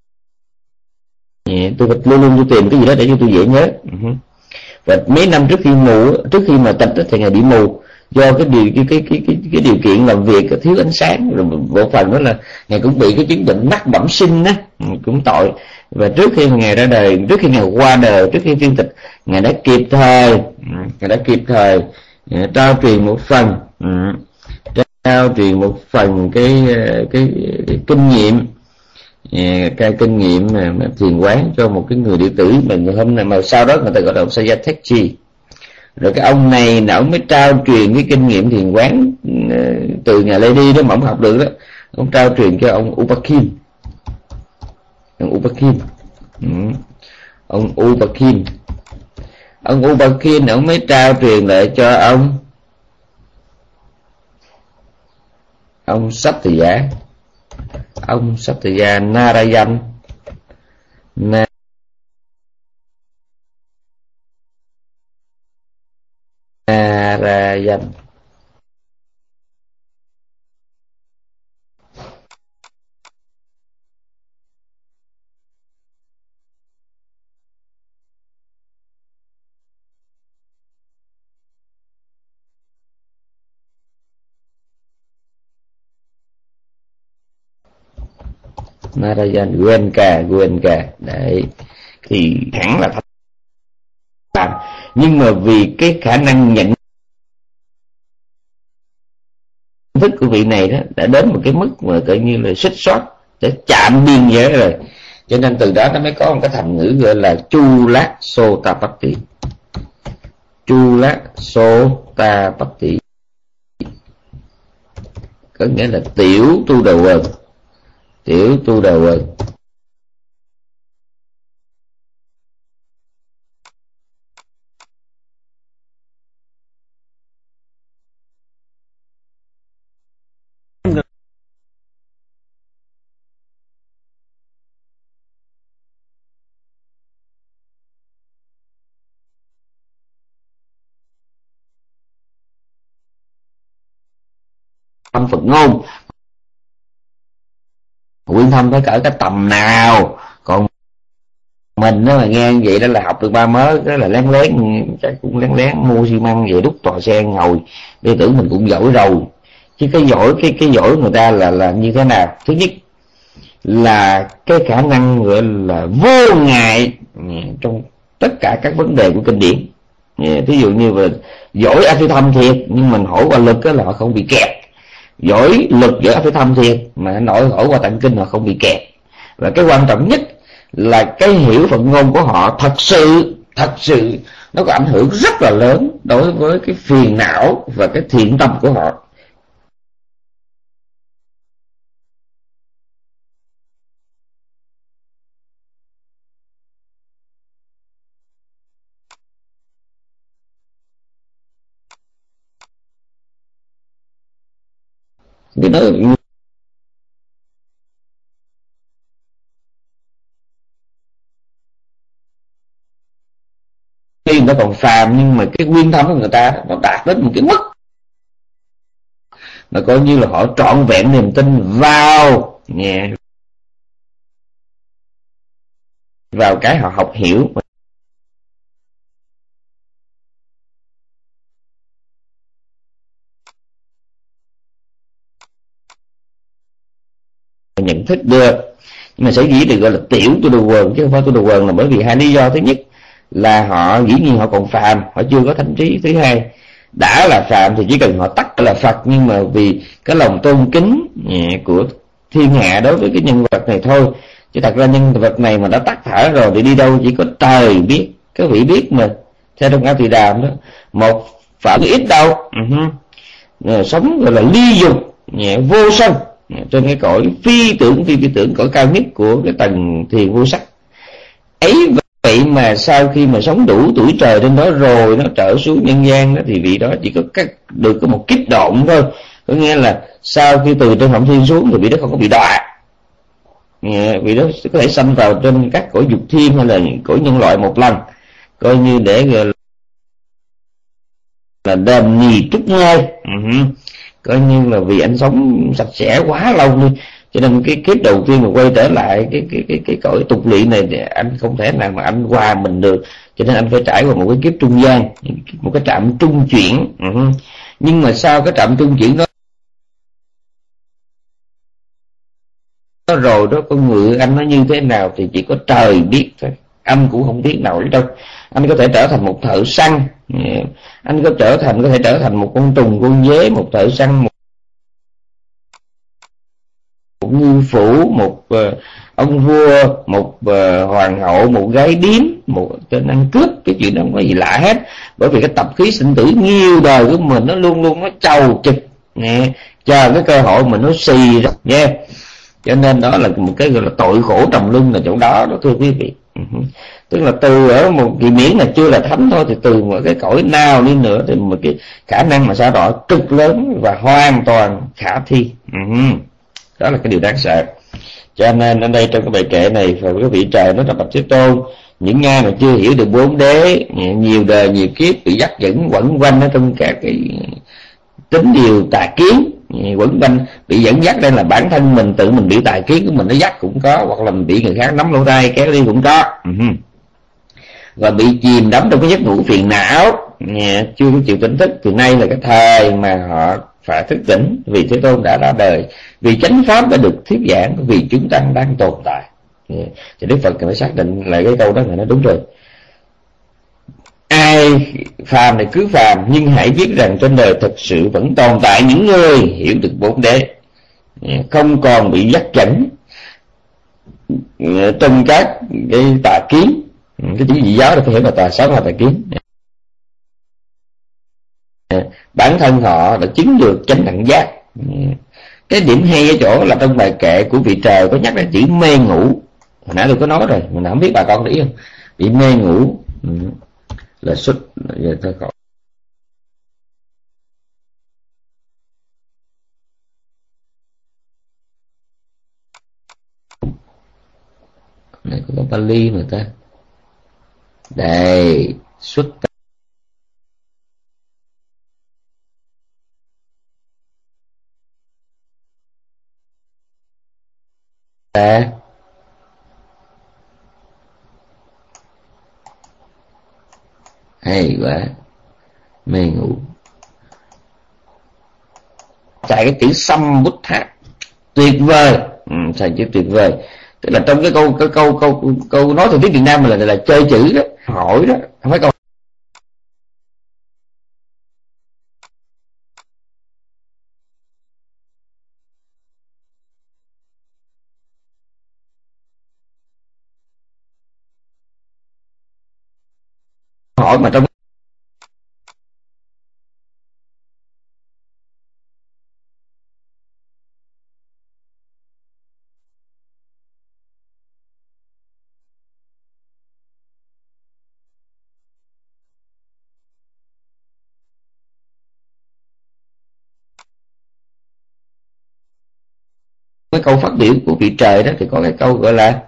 Tôi luôn luôn tôi tìm cái gì đó để cho tôi dễ nhớ. Và mấy năm trước khi ngủ, trước khi mà tịch thì ngày bị mù do cái điều cái cái cái cái, cái điều kiện làm việc thiếu ánh sáng, rồi một phần đó là ngày cũng bị cái chứng bệnh mắt bẩm sinh á, cũng tội. Và trước khi ngày ra đời, trước khi ngày qua đời, trước khi phiên tịch, ngài đã kịp thời ngài đã kịp thời trao truyền một phần trao truyền một phần cái cái, cái, cái kinh nghiệm cái kinh nghiệm mà, mà thiền quán cho một cái người đệ tử mà hôm nay mà sau đó người ta gọi là ông Sayadaw. Rồi cái ông này là ông mới trao truyền cái kinh nghiệm thiền quán từ nhà Lady đó mà ông học được đó, ông trao truyền cho ông Upakin. Ông Upakin ừ. ông Upakin ông Upakin ông mới trao truyền lại cho ông ông Satyaya ông Satyaya Narayan Narayan Narayan Goenka Goenka đấy, thì hẳn là thành, nhưng mà vì cái khả năng nhận thức của vị này đó đã đến một cái mức mà tự như là xích xót để chạm biên giới rồi, cho nên từ đó nó mới có một cái thành ngữ gọi là Chula Sotapatti. Chula Sotapatti có nghĩa là tiểu tu đầu quần, tiểu tu đầu quần. Tâm Phật ngôn quyên thâm tới cỡ cái tầm nào, còn mình đó mà nghe vậy đó là học được ba mớ, đó là lén lén, chắc cũng lén lén mua xi măng về đúc tòa sen ngồi để tưởng mình cũng giỏi rồi. Chứ cái giỏi cái cái giỏi người ta là là như thế nào? Thứ nhất là cái khả năng gọi là vô ngại trong tất cả các vấn đề của kinh điển. Thí dụ như là giỏi A Phi Thâm thiệt nhưng mình hỏi qua lực là họ không bị kẹt, giỏi lực giỏi A Phi Thâm thiệt mà nội hỏi qua tạng kinh họ không bị kẹt. Và cái quan trọng nhất là cái hiểu Phật ngôn của họ thật sự thật sự nó có ảnh hưởng rất là lớn đối với cái phiền não và cái thiện tâm của họ. Cái đó khi người ta còn phàm nhưng mà cái nguyên tâm của người ta nó đạt đến một cái mức mà coi như là họ trọn vẹn niềm tin vào yeah, vào cái họ học hiểu. Nhận thức được, nhưng mà sở dĩ được gọi là tiểu tu đồ quần chứ không phải tu đồ quần là bởi vì hai lý do. Thứ nhất là họ dĩ nhiên họ còn phàm, họ chưa có thánh trí. Thứ hai, đã là phàm thì chỉ cần họ tắt là Phật, nhưng mà vì cái lòng tôn kính của thiên hạ đối với cái nhân vật này thôi, chứ thật ra nhân vật này mà đã tắt thở rồi thì đi đâu chỉ có trời biết. Các vị biết mà, theo trong A Tỳ Đàm đó, một phạm ít đâu uh-huh. sống gọi là ly dục vô sân trên cái cõi phi tưởng phi phi tưởng, cõi cao nhất của cái tầng thiền vô sắc. ấy. Vậy mà sau khi mà sống đủ tuổi trời trên đó rồi nó trở xuống nhân gian đó, thì vị đó chỉ có cách được có một kiếp động thôi. Có nghĩa là sau khi từ trên Phạm Thiên xuống thì vị đó không có bị đọa, vị đó có thể sanh vào trên các cõi dục thiên hay là cõi nhân loại một lần, coi như để gọi là đền nhì trúc ngay. Uh-huh. Coi như là vì anh sống sạch sẽ quá lâu đi, cho nên cái kiếp đầu tiên mà quay trở lại cái cái cái cái cõi tục luyện này thì anh không thể nào mà anh hòa mình được, cho nên anh phải trải qua một cái kiếp trung gian, một cái trạm trung chuyển. Uh-huh. Nhưng mà sau cái trạm trung chuyển đó rồi đó, con người anh nó như thế nào thì chỉ có trời biết thôi, anh cũng không biết nổi đâu. Anh có thể trở thành một thợ săn, anh có trở thành có thể trở thành một con trùng con dế, một thợ săn, một, một ngư phủ, một uh, ông vua, một uh, hoàng hậu, một gái điếm, một tên ăn cướp. Cái chuyện đó không có gì lạ hết, bởi vì cái tập khí sinh tử nhiều đời của mình nó luôn luôn nó trầu trực nè, chờ cái cơ hội mình nó xì ra nha. Yeah. Cho nên đó là một cái gọi là tội khổ trầm luân là chỗ đó đó, thưa quý vị. Uh-huh. Tức là từ ở một kỳ miễn là chưa là thánh thôi, thì từ một cái cõi nào đi nữa thì một cái khả năng mà sa đọa cực lớn và hoàn toàn khả thi. Uh-huh. Đó là cái điều đáng sợ. Cho nên ở đây trong cái bài kệ này và cái vị trời nó là Bạch Thế Tôn, những ai mà chưa hiểu được bốn đế, nhiều đời nhiều kiếp bị dắt dẫn quẩn quanh ở trong các cái tính điều tà kiến, quẩn quanh bị dẫn dắt đây là bản thân mình tự mình bị tà kiến của mình nó dắt cũng có, hoặc là mình bị người khác nắm lỗ tai kéo đi cũng có. Uh-huh. Và bị chìm đắm trong cái giấc ngủ phiền não, chưa có chịu tỉnh thức, thì nay là cái thời mà họ phải thức tỉnh, vì Thế Tôn đã ra đời, vì chánh pháp đã được thuyết giảng, vì chúng ta đang tồn tại. Thì Đức Phật cần phải xác định lại cái câu đó là nó đúng rồi. Ai phàm này cứ phàm, nhưng hãy biết rằng trên đời thực sự vẫn tồn tại những người hiểu được bốn đế, không còn bị dắt dẫn trong các cái tà kiến. Cái chữ dị giáo là phải hiểu là tà sáu là tà kiến. Bản thân họ đã chứng được chánh đẳng giác. Cái điểm hay ở chỗ là trong bài kệ của vị trời có nhắc đến chữ mê ngủ. Hồi nãy tôi có nói rồi, mình không biết bà con để ý không, bị mê ngủ là xuất giờ thôi khỏi. Này có Bali mà ta, đây xuất ta, hay quá, mê ngủ. Xài cái chữ xăm bút thác, tuyệt vời. Ừ, xài chữ tuyệt vời, tức là trong cái câu cái câu câu câu nói từ tiếng Việt Nam mình là là chơi chữ đó, hỏi đó, không phải câu hỏi mà trong cái câu phát biểu của vị trời đó thì có cái câu gọi là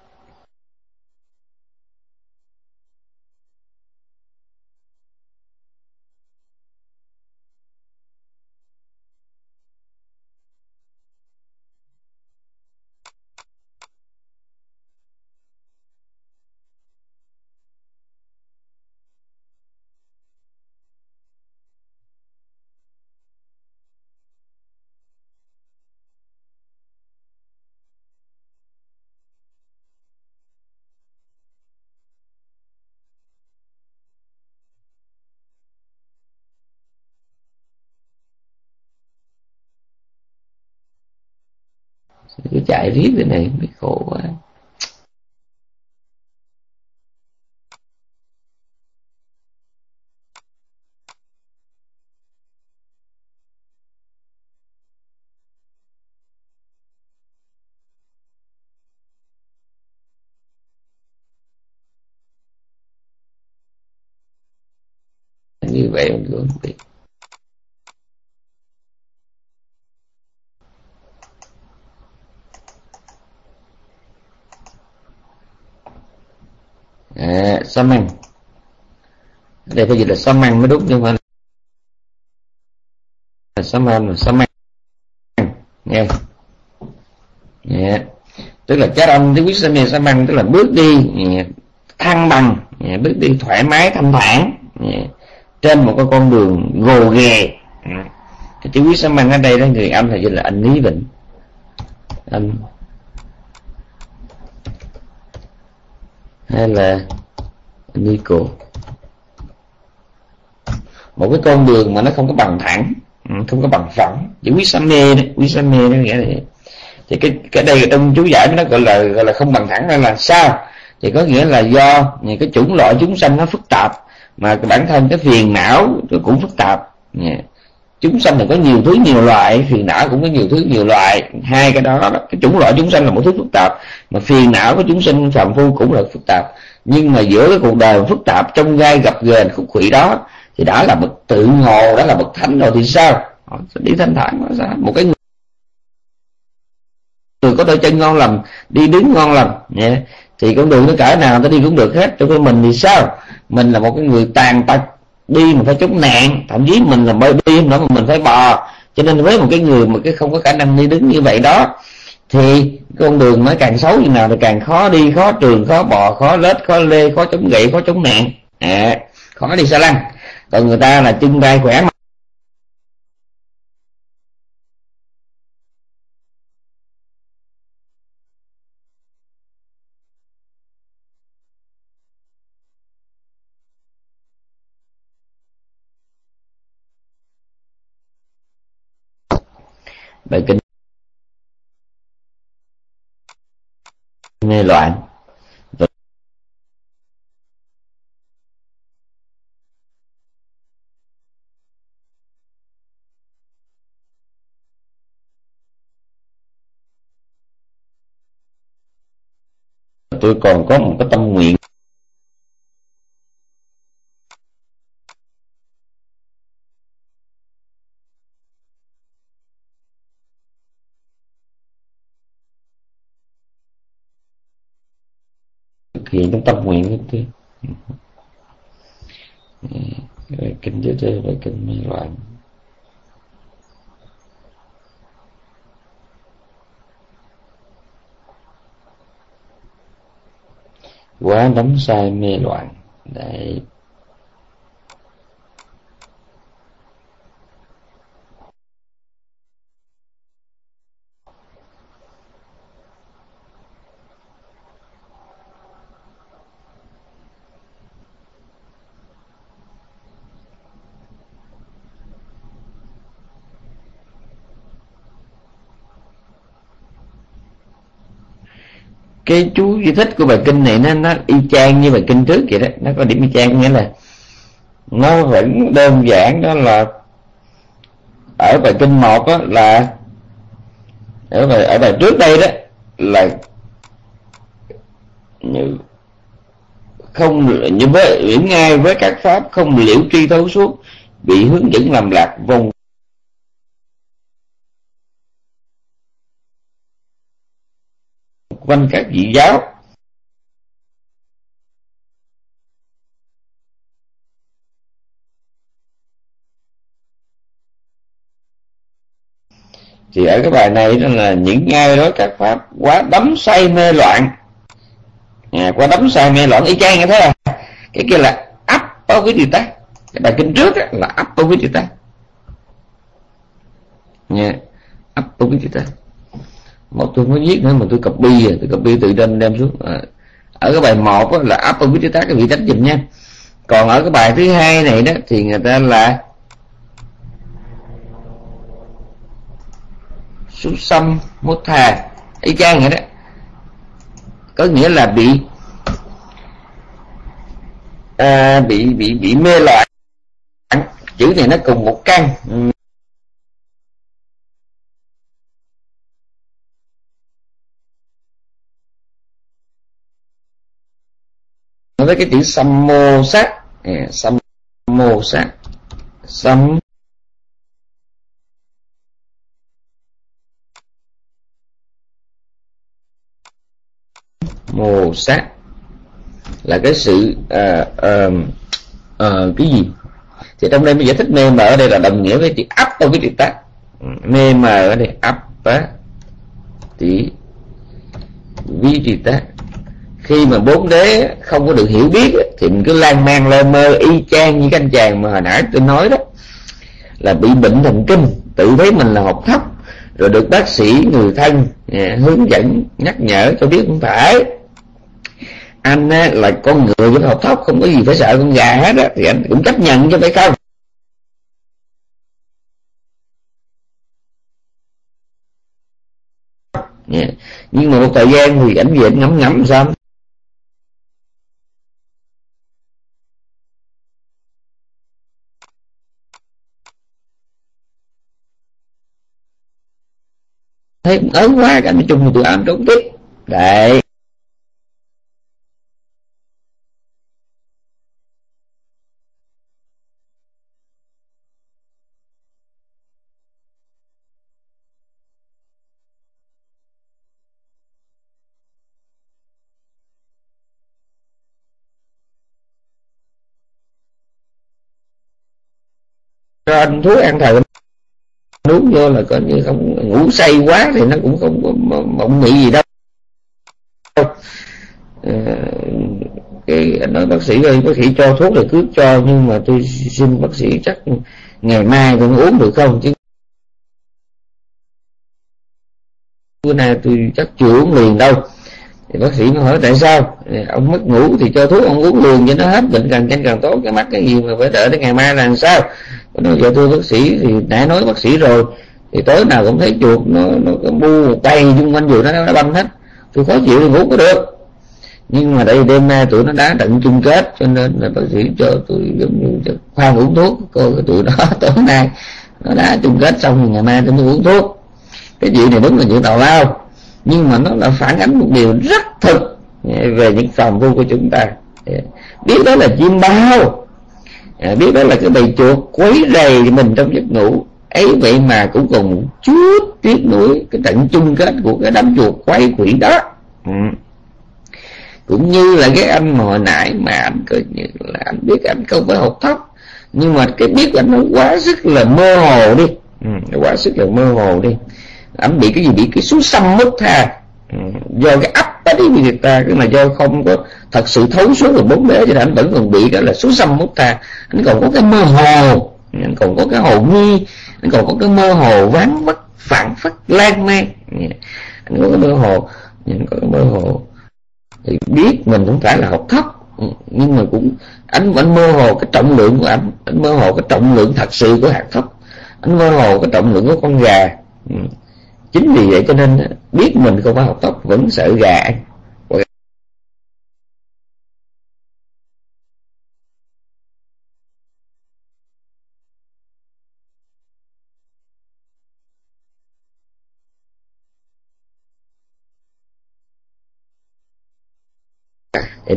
cứ chạy riết thế này biết khổ quá. như vậy không được. À, xăm ăn đây phải dịch là xăm ăn mới đúng, nhưng mà là xăm ăn là xăm ăn nghe. Yeah. Tức là chát âm tiếng Vietnamese xăm ăn tức là bước đi yeah, thăng bằng, yeah, bước đi thoải mái thanh thản yeah, trên một cái con đường gồ ghề. Yeah. Cái chữ quý xăm ăn ở đây đó người Anh thì dịch là anh lý vịnh, anh hay là Nico, một cái con đường mà nó không có bằng thẳng, không có bằng phẳng. Chữ quý sa mê đó, quý sa mê nó nghĩa là thì cái cái đây trong chú giải nó gọi là gọi là không bằng thẳng ra là sao, thì có nghĩa là do cái chủng loại chúng sanh nó phức tạp, mà bản thân cái phiền não nó cũng phức tạp. Chúng sanh thì có nhiều thứ nhiều loại, phiền não cũng có nhiều thứ nhiều loại, hai cái đó, đó cái chủng loại chúng sanh là một thứ phức tạp, mà phiền não của chúng sinh phàm phu cũng là phức tạp. Nhưng mà giữa cái cuộc đời phức tạp trong gai gập ghềnh khúc khuỷu đó thì đã là bậc tự ngộ, đã là bậc thánh rồi thì sao? Họ sẽ đi thanh thản. Sao? Một cái người người có đôi chân ngon lành, đi đứng ngon lành yeah, thì con đường nó cỡ nào ta đi cũng được hết. Trong khi mình thì sao? Mình là một cái người tàn tật, đi mà phải chống nạn, thậm chí mình là bơi đi nữa mà mình phải bò. Cho nên với một cái người mà cái không có khả năng đi đứng như vậy đó thì con đường nó càng xấu như nào thì càng khó đi, khó trường, khó bò, khó lết, khó lê, khó chống gậy, khó chống nạn, à, khó đi xa lăng. Còn người ta là chân tay khỏe mạnh, bài kinh mê loạn. Tôi còn có một cái tâm nguyện thực hiện trong tâm nguyện của tôi. Bài kinh tiếp theo, bài kinh mê loạn. Quá đắm say mê loạn. Đấy. Cái chú giải thích của bài kinh này nó, nó y chang như bài kinh trước vậy đó. Nó có điểm y chang, nghĩa là nó vẫn đơn giản. Đó là ở bài kinh một đó là ở bài, ở bài trước đây đó là không như với uyển ngay với các pháp, không liễu tri thấu suốt, bị hướng dẫn làm lạc vòng quanh các vị giáo. Thì ở cái bài này đó là những ai đó các pháp quá đắm say mê loạn, à, quá đắm say mê loạn y chang như thế. À, cái kia là ấp ở với điều ta. Cái bài kinh trước á, là ấp ở với điều ta nha, ấp ở với điều ta. Một tôi mới viết nữa mà tôi copy rồi, tôi copy từ trên đem xuống. À, ở cái bài một á, là ấp ở với điều ta, cái vị tránh dùm nha. Còn ở cái bài thứ hai này đó thì người ta là súc sâm mốt thà y chang vậy đó, có nghĩa là bị à, bị bị bị mê loạn. Chữ này nó cùng một căn. Nói với cái chữ sâm mô sát, à, sâm mô sát Xăm mồ sát là cái sự à, à, à, cái gì thì trong đây mới giải thích mê mờ ở đây là đồng nghĩa với chữ ấp trong cái chữ tác. Mê mờ ở đây ấp á thì vi trì tác. Khi mà bốn đế không có được hiểu biết thì mình cứ lan man lơ mơ y chang như cái anh chàng mà hồi nãy tôi nói đó, là bị bệnh thần kinh, tự thấy mình là học thấp, rồi được bác sĩ người thân à, hướng dẫn nhắc nhở cho biết không phải, anh á, là con người với học thấp, không có gì phải sợ con gà hết á, thì anh cũng chấp nhận chứ phải không. Yeah. Nhưng mà một thời gian thì ảnh về ngấm ngấm sao thấy ớn quá, cái nói chung thì tụi anh trốn tiếp đấy. Cho anh thuốc an thần nuốt vô là coi như không, ngủ say quá thì nó cũng không có mộng mị gì đâu. Ờ, cái anh nói bác sĩ ơi, bác sĩ cho thuốc thì cứ cho, nhưng mà tôi xin bác sĩ chắc ngày mai tôi uống được không, chứ bữa nay tôi chắc chưa uống liền đâu. Thì bác sĩ mới hỏi tại sao, ông mất ngủ thì cho thuốc ông uống liền cho nó hết bệnh, càng nhanh càng tốt, cái mắc cái gì mà phải đợi đến ngày mai là làm sao. Nói giờ tôi bác sĩ thì đã nói bác sĩ rồi, thì tối nào cũng thấy chuột nó nó có bu một tay chung quanh giường, nó nó banh hết, tôi khó chịu thì ngủ có được. Nhưng mà đây đêm nay tụi nó đá trận chung kết, cho nên là bác sĩ cho tôi giống như khoan uống thuốc, coi cái tụi nó tối nay nó đá chung kết xong thì ngày mai tôi mới uống thuốc. Cái chuyện này đúng là chuyện tào lao, nhưng mà nó là phản ánh một điều rất thực về những phàm phu của chúng ta. Biết đó là chim bao, biết đó là cái bầy chuột quấy rầy mình trong giấc ngủ ấy, vậy mà cũng còn chút tiếc nuối cái trận chung kết của cái đám chuột quấy quỷ đó. Ừ. Cũng như là cái anh mà hồi nãy mà anh coi như là anh biết anh không phải học thấp, nhưng mà cái biết anh nó quá sức là mơ hồ đi. Ừ, quá sức là mơ hồ đi. Anh bị cái gì, bị cái số xăm mất tha. Ừ, do cái ấp đó đi người ta, cái là do không có thật sự thấu suốt về bốn bế, cho nên anh vẫn còn bị cái là số xăm mất tha. Anh còn có cái mơ hồ, anh còn có cái hồ nghi, anh còn có cái mơ hồ ván vất phản phất lan man. Anh có cái mơ hồ, anh có cái mơ hồ thì biết mình không phải là học thấp, nhưng mà cũng anh anh mơ hồ cái trọng lượng của anh anh mơ hồ cái trọng lượng thật sự của hạt thấp, anh mơ hồ cái trọng lượng của con gà. Ừ. Chính vì vậy cho nên biết mình không phải học thấp vẫn sợ gà ăn. Thì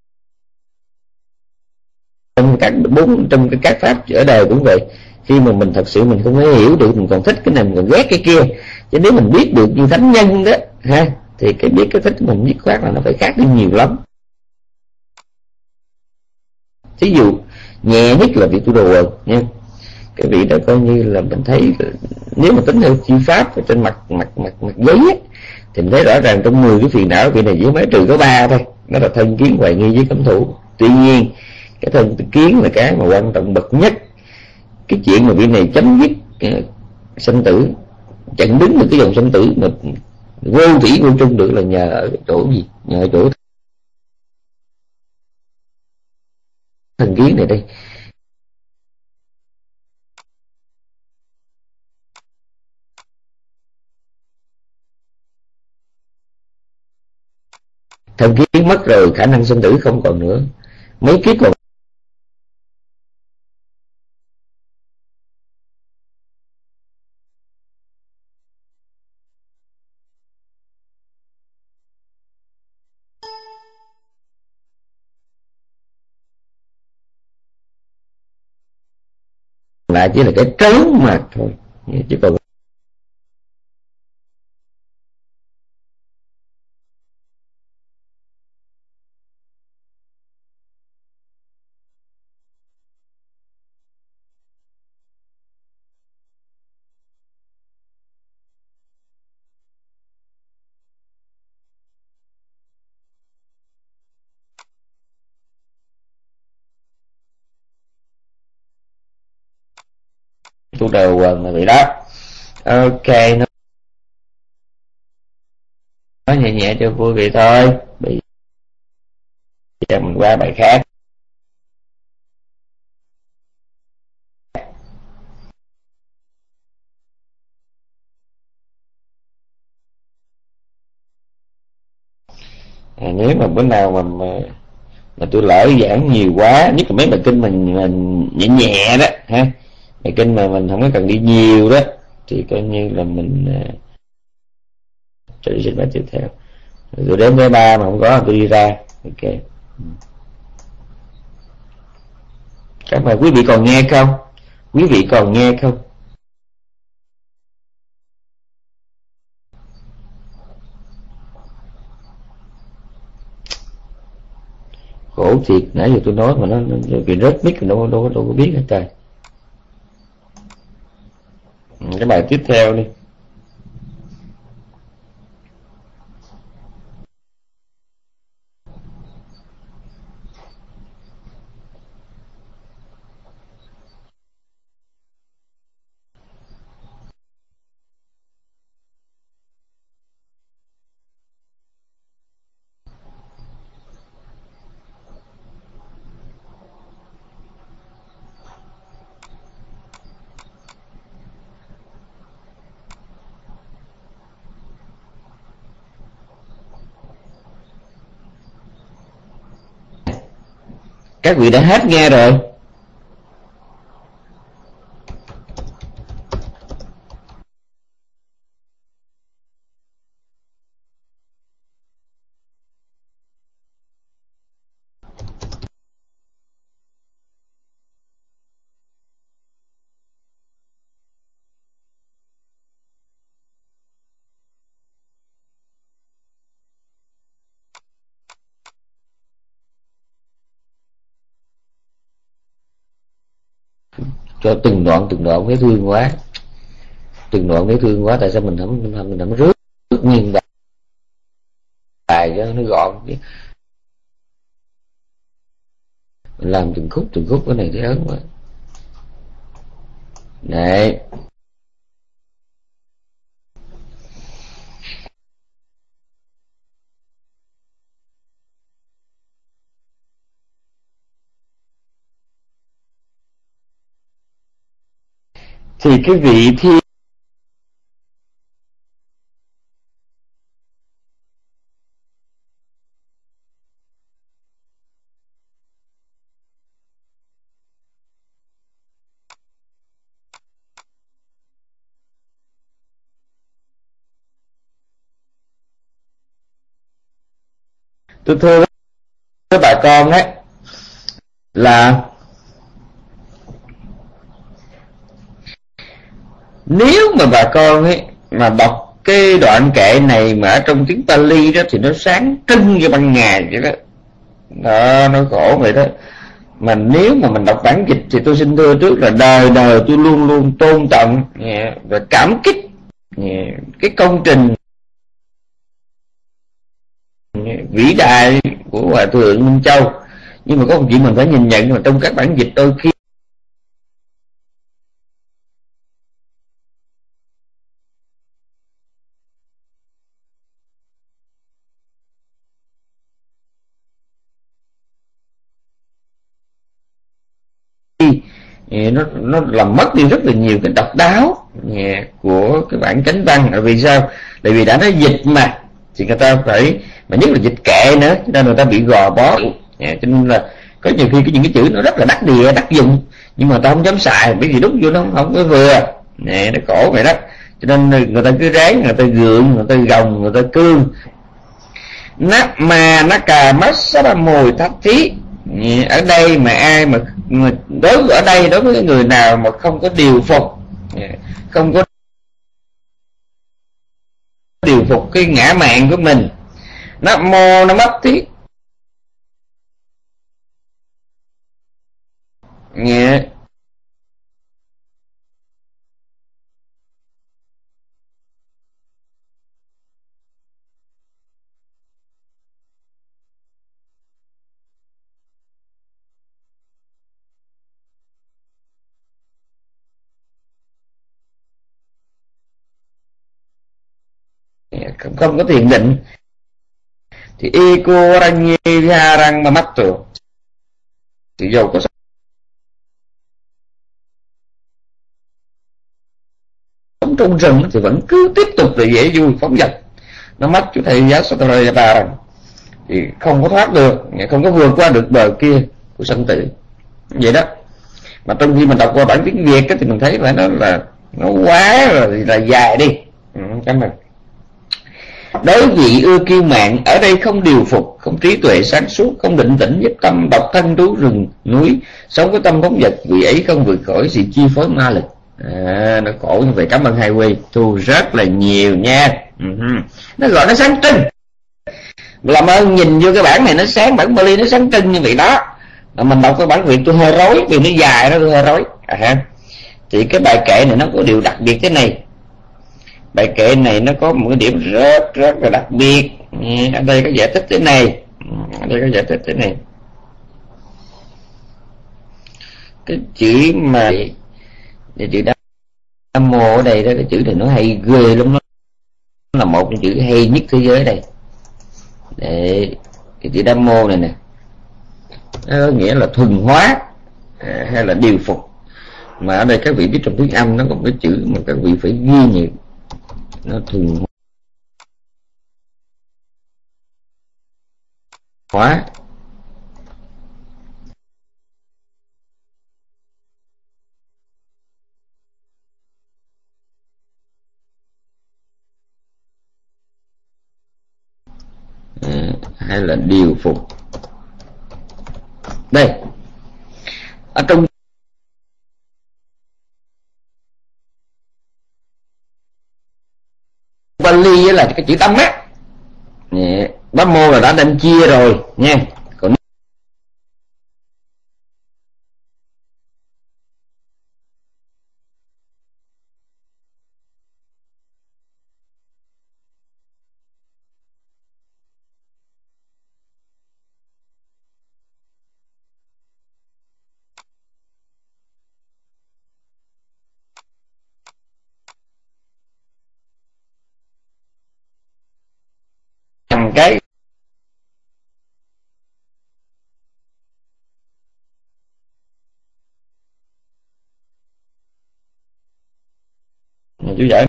trong các bốn trong cái các pháp ở đời cũng vậy, khi mà mình thật sự mình không thể hiểu được, mình còn thích cái này mình còn ghét cái kia, chứ nếu mình biết được như thánh nhân đó ha, thì cái biết cái thích của mình dứt khoát là nó phải khác đi nhiều lắm. Thí dụ nhẹ nhất là việc tu đồ nha, cái vị đó coi như là mình thấy, nếu mà tính theo chi pháp ở trên mặt mặt mặt mặt giấy á, thì mình thấy rõ ràng trong mười cái phiền não vị này chỉ mới trừ có ba thôi, đó là thân kiến, hoài nghi với cấm thủ. Tuy nhiên cái thân kiến là cái mà quan trọng bậc nhất. Cái chuyện mà vị này chấm dứt uh, sinh tử, chặn đứng được cái dòng sinh tử mà vô thủy vô chung được là nhờ ở chỗ gì, nhờ ở chỗ thân kiến này đây. Thân kiến mất rồi, khả năng sinh tử không còn nữa. Mấy kiếp còn lại chỉ là cái trớn mà thôi, chứ còn tôi đều quần là vậy đó. Ok, nói nhẹ nhẹ cho vui vậy thôi. Bây giờ mình qua bài khác. À, nếu mà bữa nào mà, mà mà tôi lỡ giảng nhiều quá, nhất là mấy bài kinh mình, mình nhẹ nhẹ đó ha, bài kinh mà mình không có cần đi nhiều đó, thì coi như là mình cho đi xin bài tiếp theo. Tôi đến với ba mà không có tôi đi ra. Ok, các bạn quý vị còn nghe không? Quý vị còn nghe không? Khổ thiệt, nãy giờ tôi nói mà nó, nó bị rớt mic, đâu đâu đâu có biết hết trời. Cái bài tiếp theo đi. Các vị đã hết nghe rồi. Cho từng đoạn từng đoạn thấy thương quá, từng đoạn thấy thương quá. Tại sao mình không mình, mình không rước nguyên bài cho nó gọn, mình làm từng khúc từng khúc. Cái này thấy ớn quá. Đấy, thì cái vị thi tôi thưa với bà con ấy là nếu mà bà con ấy mà đọc cái đoạn kệ này mà ở trong tiếng Pali đó thì nó sáng trưng như ban ngày vậy đó. Đó, nó khổ vậy đó. Mà nếu mà mình đọc bản dịch thì tôi xin thưa trước là đời đời tôi luôn luôn tôn trọng và cảm kích cái công trình vĩ đại của Hòa Thượng Minh Châu. Nhưng mà có một chuyện mình phải nhìn nhận là trong các bản dịch đôi khi nó nó làm mất đi rất là nhiều cái độc đáo của cái bản chánh văn. Là vì sao? Tại vì đã nói dịch mà thì người ta phải, mà nhất là dịch kệ nữa, cho nên người ta bị gò bó. Cho nên là có nhiều khi cái những cái chữ nó rất là đắc địa, đắc dụng, nhưng mà ta không dám xài bởi vì đúng vô nó không có vừa. Nè, nó khổ vậy đó. Cho nên người ta cứ ráng, người ta gượng, người ta gồng, người ta cương. Nát mà nó cà mắt sát mùi thắt thí. Ở đây mà ai mà, mà đối với ở đây đối với người nào mà không có điều phục, không có điều phục cái ngã mạn của mình, nó mô nó mất thiết, nghe không, không có thiền định thì ego ranye viharang mamatto, thì dầu có sống trong rừng thì vẫn cứ tiếp tục để dễ vui phóng dật, nó mất chủ thể giá Satarayana thì không có thoát được, không có vượt qua được bờ kia của sanh tử vậy đó. Mà trong khi mình đọc qua bản tiếng Việt thì mình thấy là nó là nó quá rồi là dài đi. Ừ, cảm ơn. Đối vị ưa kiêu mạn ở đây không điều phục, không trí tuệ sáng suốt, không định tĩnh nhất tâm, độc thân trú rừng núi, sống với tâm phóng dật, vị ấy không vượt khỏi sự chi phối ma lực. À, nó khổ như vậy. Cảm ơn hai Huy thu rất là nhiều nha. Uh-huh. Nó gọi nó sáng trưng, làm ơn nhìn vô cái bản này nó sáng, bản Bali nó sáng trưng như vậy đó. Mà mình đọc cái bản Việt tôi hơi rối vì nó dài đó, tôi hơi rối. À, thì cái bài kệ này nó có điều đặc biệt thế này. Bài kệ này nó có một cái điểm rất rất là đặc biệt. Ở đây có giải thích thế này, ở đây có giải thích thế này. Cái chữ mà chữ Nam Mô ở đây đó, cái chữ này nó hay ghê lắm, nó là một trong chữ hay nhất thế giới đây. Để cái chữ Nam Mô này nè, nó có nghĩa là thuần hóa à, hay là điều phục. Mà ở đây các vị biết trong tiếng Anh nó có một cái chữ mà các vị phải ghi nhớ, nó thuần hóa. À, hay là điều phục. Đây ở trong Bali là cái chữ tâm á, Bát mô là đã đem chia rồi nha. Còn thằng cái chú giải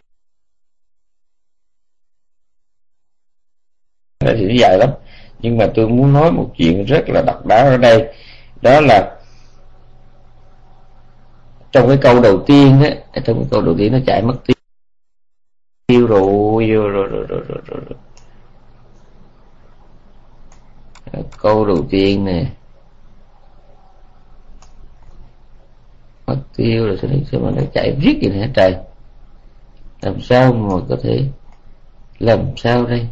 thì nó dài lắm, nhưng mà tôi muốn nói một chuyện rất là độc đáo ở đây. Đó là trong cái câu đầu tiên á, trong cái câu đầu tiên nó chạy mất tiêu rồi rồi rồi rồi rồi, rồi, rồi. Câu đầu tiên nè mất tiêu rồi, sao mà nó chạy riết vậy hả trời, làm sao mà có thể, làm sao đây?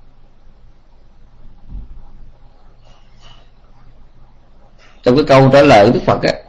Trong cái câu trả lời của Đức Phật á,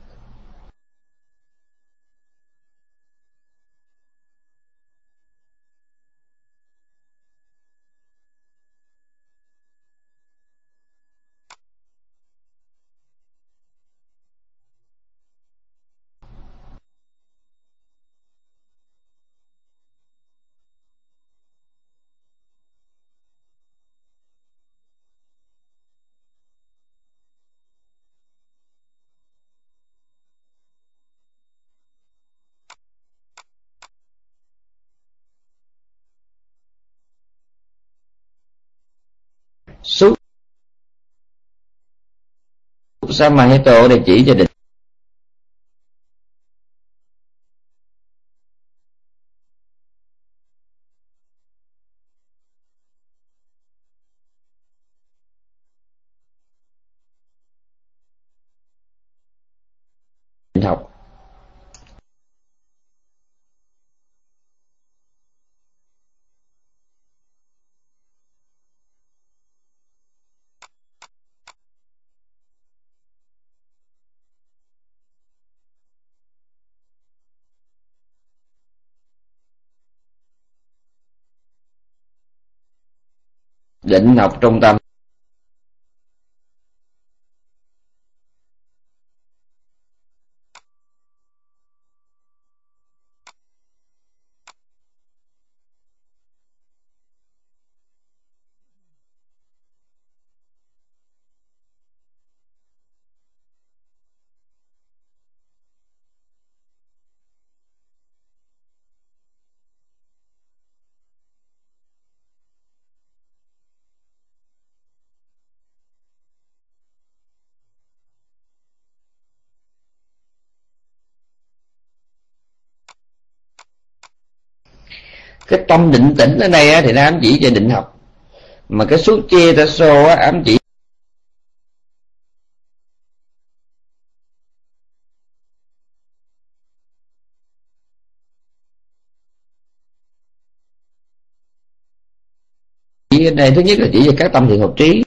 suốt sao mà hết tổ để chỉ cho định học. Định học trung tâm. Cái tâm định tĩnh ở đây á, thì nó ám chỉ cho định học, mà cái số chia ta số á, ám chỉ ở đây thứ nhất là chỉ về các tâm thiện hợp trí.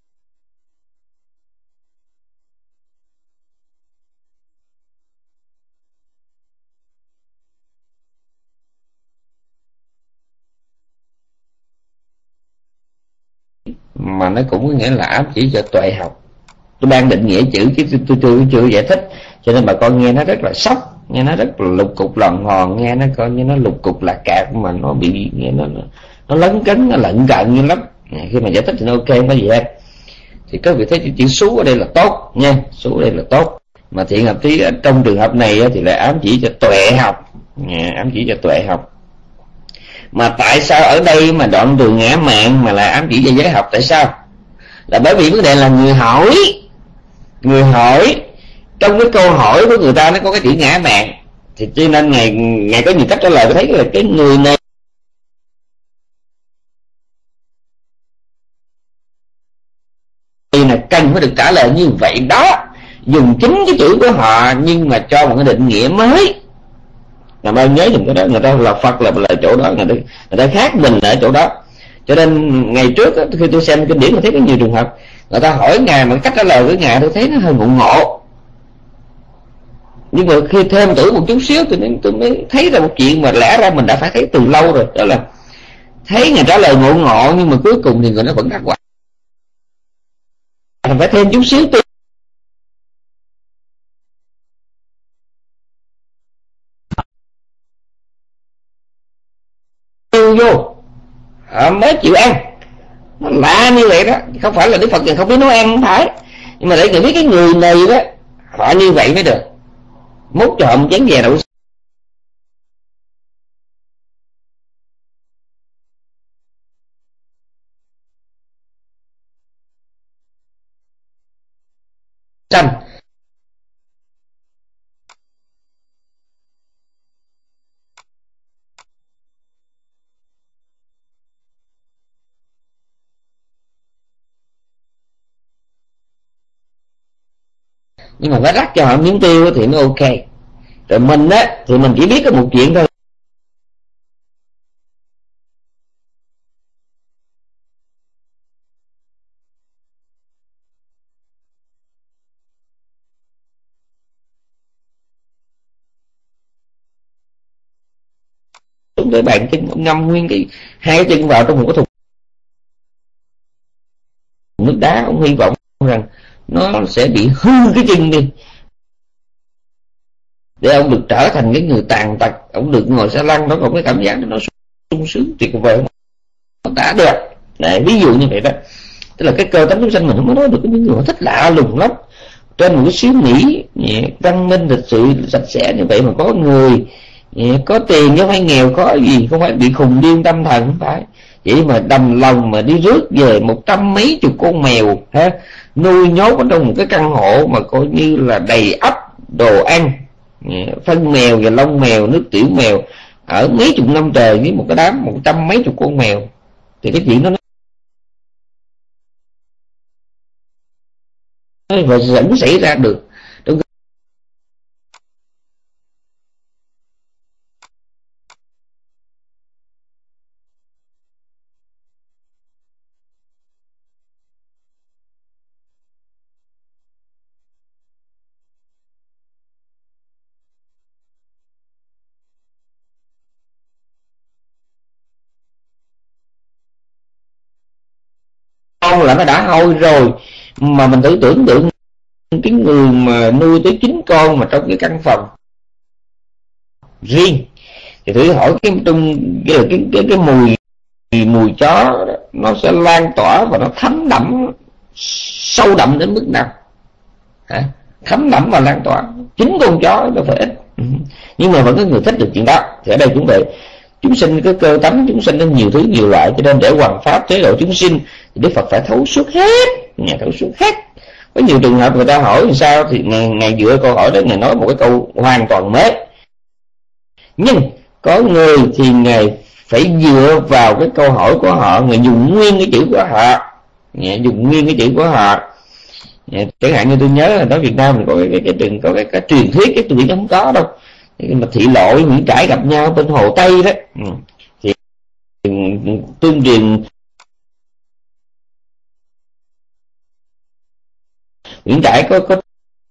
Mà nó cũng có nghĩa là ám chỉ cho tuệ học. Tôi đang định nghĩa chữ chứ tôi, tôi, tôi chưa giải thích, cho nên bà con nghe nó rất là sốc, nghe nó rất là lục cục lòn ngòn, nghe nó coi như nó lục cục lạc cạc, mà nó bị nghe nó nó lấn cấn, nó lận cận như lắm. Khi mà giải thích thì nó ok, không có gì hết. Thì các vị thấy chữ số ở đây là tốt nha, số ở đây là tốt. Mà thiện hợp trí trong trường hợp này thì lại ám chỉ cho tuệ học, ám chỉ cho tuệ học. Mà tại sao ở đây mà đoạn từ ngã mạn mà lại ám chỉ cho giới học? Tại sao? Là bởi vì vấn đề là người hỏi, người hỏi trong cái câu hỏi của người ta nó có cái chữ ngã mạn, thì cho nên ngài ngài có nhiều cách trả lời. Tôi thấy là cái người này là cần phải được trả lời như vậy đó, dùng chính cái chữ của họ nhưng mà cho một cái định nghĩa mới. Làm ơn nhớ dùng cái đó, người ta là Phật là là chỗ đó, người ta, người ta khác mình ở chỗ đó. Cho nên ngày trước đó, khi tôi xem kinh điển tôi thấy có nhiều trường hợp người ta hỏi ngài mà cách trả lời của ngài tôi thấy nó hơi ngộ ngộ. Nhưng mà khi thêm tuổi một chút xíu tôi mới, tôi mới thấy ra một chuyện mà lẽ ra mình đã phải thấy từ lâu rồi, đó là thấy ngài trả lời ngộ ngộ nhưng mà cuối cùng thì người nó vẫn đắc quả. Phải thêm chút xíu tôi tiêu vô à, mới chịu ăn. Nó lạ như vậy đó, không phải là Đức Phật không biết nấu ăn, không phải, nhưng mà để người biết cái người này đó họ như vậy mới được. Múc cho họ một chén chè đậu xanh, nhưng mà phải rắc cho họ miếng tiêu thì nó ok. Rồi mình á thì mình chỉ biết có một chuyện thôi, chúng tới bàn chân ngâm nguyên cái hai cái chân vào trong một cái thùng nước đá. Ông hy vọng rằng nó sẽ bị hư cái chân đi để ông được trở thành cái người tàn tật, ông được ngồi xe lăn, nó còn cái cảm giác nó sung sướng tuyệt vời, nó đã được. Đấy, ví dụ như vậy đó. Tức là cái cơ tánh chúng sanh mình không có nói được, những người thích lạ lùng lắm, trên một cái xứ Mỹ văn minh lịch sự sạch sẽ như vậy mà có người có tiền chứ không phải nghèo, có gì không phải bị khùng điên tâm thần, không phải vậy mà đầm lòng mà đi rước về một trăm mấy chục con mèo ha, nuôi nhốt ở trong một cái căn hộ mà coi như là đầy ắp đồ ăn, phân mèo và lông mèo, nước tiểu mèo, ở mấy chục năm trời với một cái đám một trăm mấy chục con mèo. Thì cái chuyện đó nó vẫn xảy ra được. con là nó đã hôi rồi. Mà mình thử tưởng tượng cái người mà nuôi tới chín con mà trong cái căn phòng riêng, thì thử hỏi cái trong cái cái cái, cái mùi mùi chó đó, nó sẽ lan tỏa và nó thấm đậm, sâu đậm đến mức nào hả? Thấm đậm và lan tỏa. Chín con chó nó phải ít, nhưng mà vẫn có người thích được chuyện đó. Thì ở đây cũng vậy, chúng sinh cái cơ tánh chúng sinh nó nhiều thứ nhiều loại, cho nên để hoằng pháp chế độ chúng sinh thì Đức Phật phải thấu suốt hết, nhà thấu suốt hết. Có nhiều trường hợp người ta hỏi làm sao thì ngài, ngài dựa câu hỏi đó, ngài nói một cái câu hoàn toàn mới. Nhưng có người thì ngài phải dựa vào cái câu hỏi của họ, ngài dùng nguyên cái chữ của họ, ngài dùng nguyên cái chữ của họ. Chẳng hạn như tôi nhớ là ở Việt Nam mình có cái cái trường có cái, cái, cái truyền thuyết, cái tôi nghĩ nó không có đâu, mà Thị Lội Nguyễn Trãi gặp nhau bên Hồ Tây đó, thì tương truyền Nguyễn Trãi có có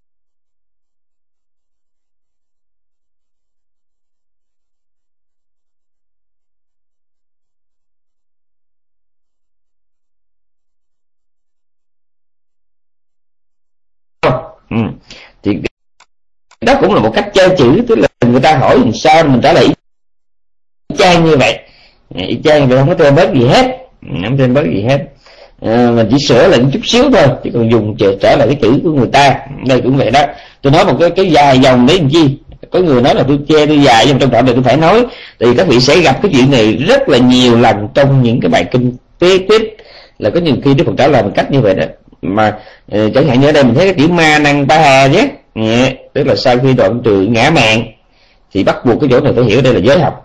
ừ. Thì đó cũng là một cách chơi chữ, tức là người ta hỏi làm sao mình trả lời y chang như vậy, y chang vậy, không có thêm bớt gì hết, không thêm bớt gì hết. À, mình chỉ sửa lại một chút xíu thôi, chứ còn dùng trở, trở lại cái chữ của người ta. Đây cũng vậy đó. Tôi nói một cái cái dài dòng đấy làm chi? Có người nói là tôi che tôi dài, nhưng trong đoạn này tôi phải nói, thì các vị sẽ gặp cái chuyện này rất là nhiều lần trong những cái bài kinh tế tiếp, là có nhiều khi Đức Phật trả lời một cách như vậy đó. Mà uh, chẳng hạn như ở đây mình thấy cái chữ ma năng pa ha nhé, yeah, tức là sau khi đoạn trừ ngã mạn thì bắt buộc cái chỗ này phải hiểu đây là giới học.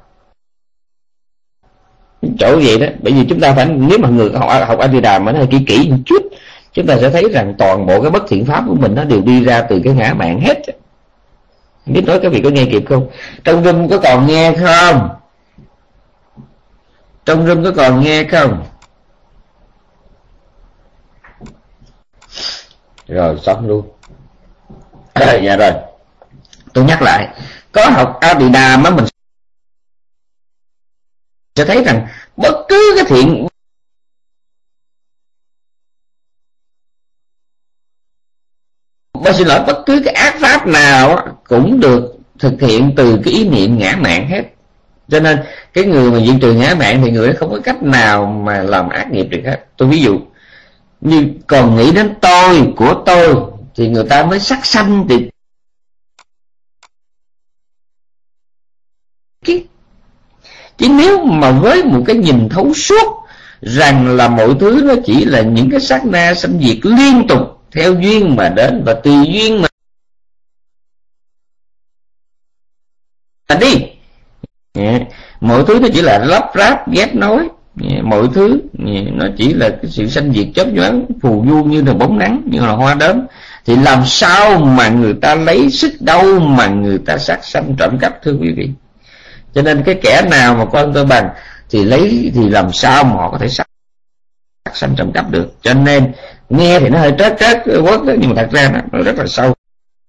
Chỗ vậy đó, bởi vì chúng ta phải, nếu mà người học học A Di Đà mà nó hơi kỹ kỹ một chút, chúng ta sẽ thấy rằng toàn bộ cái bất thiện pháp của mình nó đều đi ra từ cái ngã mạn hết. Biết nói các vị có nghe kịp không? Trong room có còn nghe không? Trong room có còn nghe không? Rồi xong luôn. À, dạ rồi. Tôi nhắc lại, có học A Di Đà mà mình sẽ thấy rằng bất cứ cái thiện Bác xin lỗi, bất cứ cái ác pháp nào cũng được thực hiện từ cái ý niệm ngã mạn hết. Cho nên cái người mà diệt trừ ngã mạn thì người đó không có cách nào mà làm ác nghiệp được hết. Tôi ví dụ như còn nghĩ đến tôi, của tôi, thì người ta mới sát sanh. Thì chứ nếu mà với một cái nhìn thấu suốt rằng là mọi thứ nó chỉ là những cái sát na sanh diệt liên tục theo duyên mà đến, và tùy duyên mà đi, mọi thứ nó chỉ là lắp ráp ghép nối, mọi thứ nó chỉ là cái sự sanh diệt chớp nhoáng phù du như là bóng nắng, như là hoa đốm, thì làm sao mà người ta lấy sức đâu mà người ta sát sanh trộm cắp, thưa quý vị. Cho nên cái kẻ nào mà quan tôi bằng thì lấy thì làm sao mà họ có thể sát sanh trộm cắp được. Cho nên nghe thì nó hơi trớt trớt quất đó, nhưng mà thật ra nó, nó rất là sâu.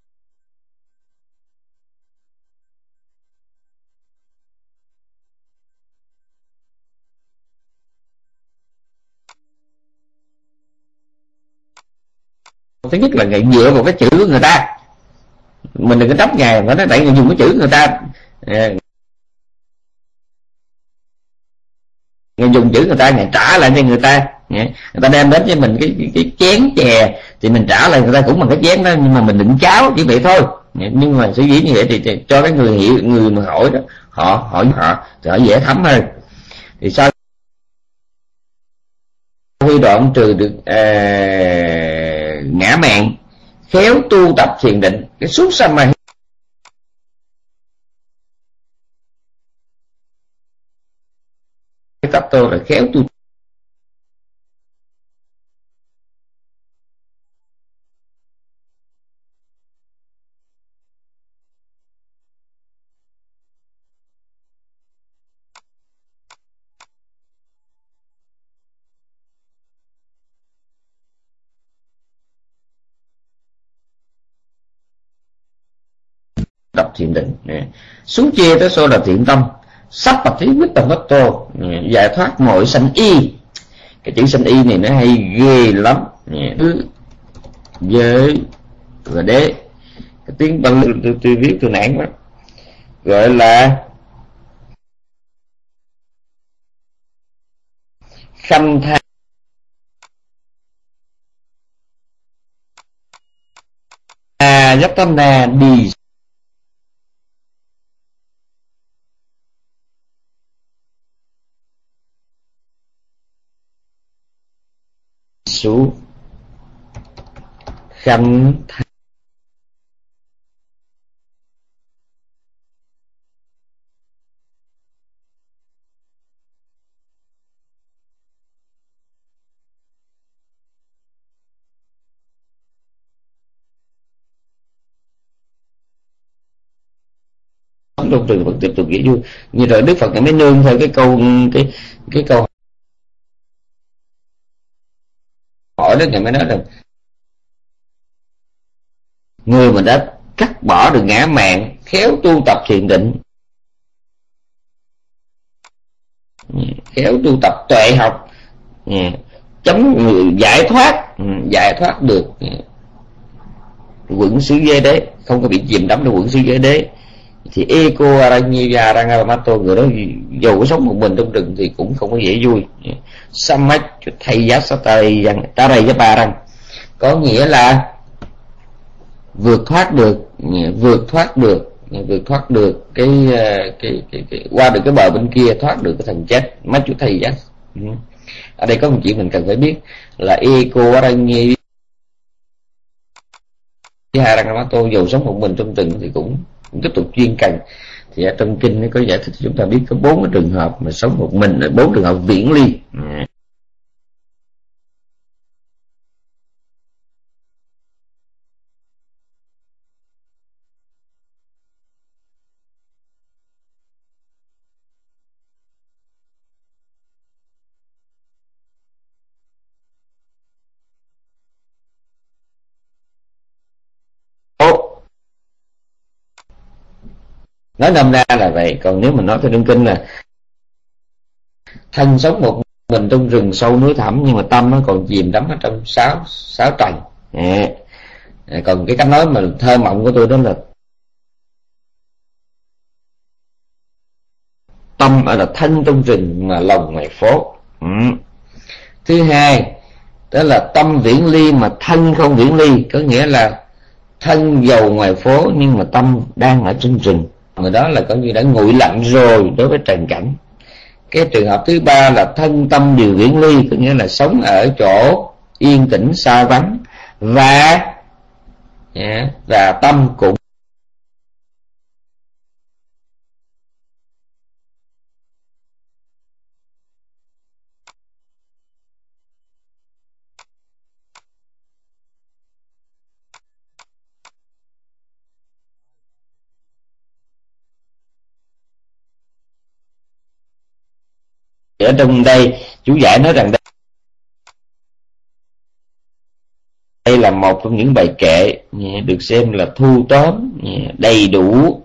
Thứ nhất là ngài dựa vào cái chữ của người ta, mình đừng có trách ngài mà nói tại ngài dùng cái chữ của người ta, ngài dùng chữ người ta, ngài trả lại cho người ta. Người ta đem đến cho mình cái, cái, cái chén chè thì mình trả lại người ta cũng bằng cái chén đó, nhưng mà mình đựng cháo chỉ vậy thôi. Nhưng mà sử dĩ như vậy thì, thì cho cái người hiểu, người mà hỏi đó, họ hỏi họ thì họ dễ thấm hơn. Thì sau khi đoạn trừ được à, ngã mạn, khéo tu tập thiền định, cái suốt sa ma cái tập tôi là khéo tu tập thiền định. Xuống chia tới số là thiện tâm, sắp bạch thí quyết tâm bất tô, giải thoát mọi sanh y. Cái chữ sanh y này nó hay ghê lắm. Giới và đế, cái tiếng Bali tôi, tôi viết tôi nản quá, gọi là khanh tha Yatana đi số khanh tha trong trường vẫn tiếp tục dễ vui. Như rồi Đức Phật mới nương theo cái câu cái cái câu hỏi đó, Ngài mới nói rằng người mà đã cắt bỏ được ngã mạn, khéo tu tập thiền định, khéo tu tập tuệ học, chấm giải thoát giải thoát được quẩn xứ giới đế, không có bị chìm đắm trong quẩn xứ giới đế, thì eko aranya rangamato, người đó dù có sống một mình trong rừng thì cũng không có dễ vui. Samach thay giá satari taray japarang, có nghĩa là vượt thoát được vượt thoát được vượt thoát được cái cái, cái, cái qua được cái bờ bên kia, thoát được cái thành chết. Mắt chú thầy giác ở đây có một chuyện mình cần phải biết là eko aranya rangamato dù sống một mình trong rừng thì cũng cũng tiếp tục chuyên cần. Thì ở trong kinh nó có giải thích chúng ta biết có bốn cái trường hợp mà sống một mình, là bốn trường hợp viễn ly. Nói nôm na là vậy. Còn nếu mình nói theo trong kinh là thân sống một mình trong rừng sâu núi thẳm, nhưng mà tâm nó còn chìm đắm ở trong sáu sáu trần. À, còn cái cách nói mà thơ mộng của tôi đó là tâm ở là thân trong rừng mà lòng ngoài phố. Ừ. Thứ hai đó là tâm viễn ly mà thân không viễn ly, có nghĩa là thân giàu ngoài phố nhưng mà tâm đang ở trong rừng, người đó là coi như đã nguội lạnh rồi đối với trần cảnh. Cái trường hợp thứ ba là thân tâm đều viễn ly, có nghĩa là sống ở chỗ yên tĩnh xa vắng, và và tâm cũng ở trong đây. Chú giải nói rằng đây là một trong những bài kệ được xem là thu tóm đầy đủ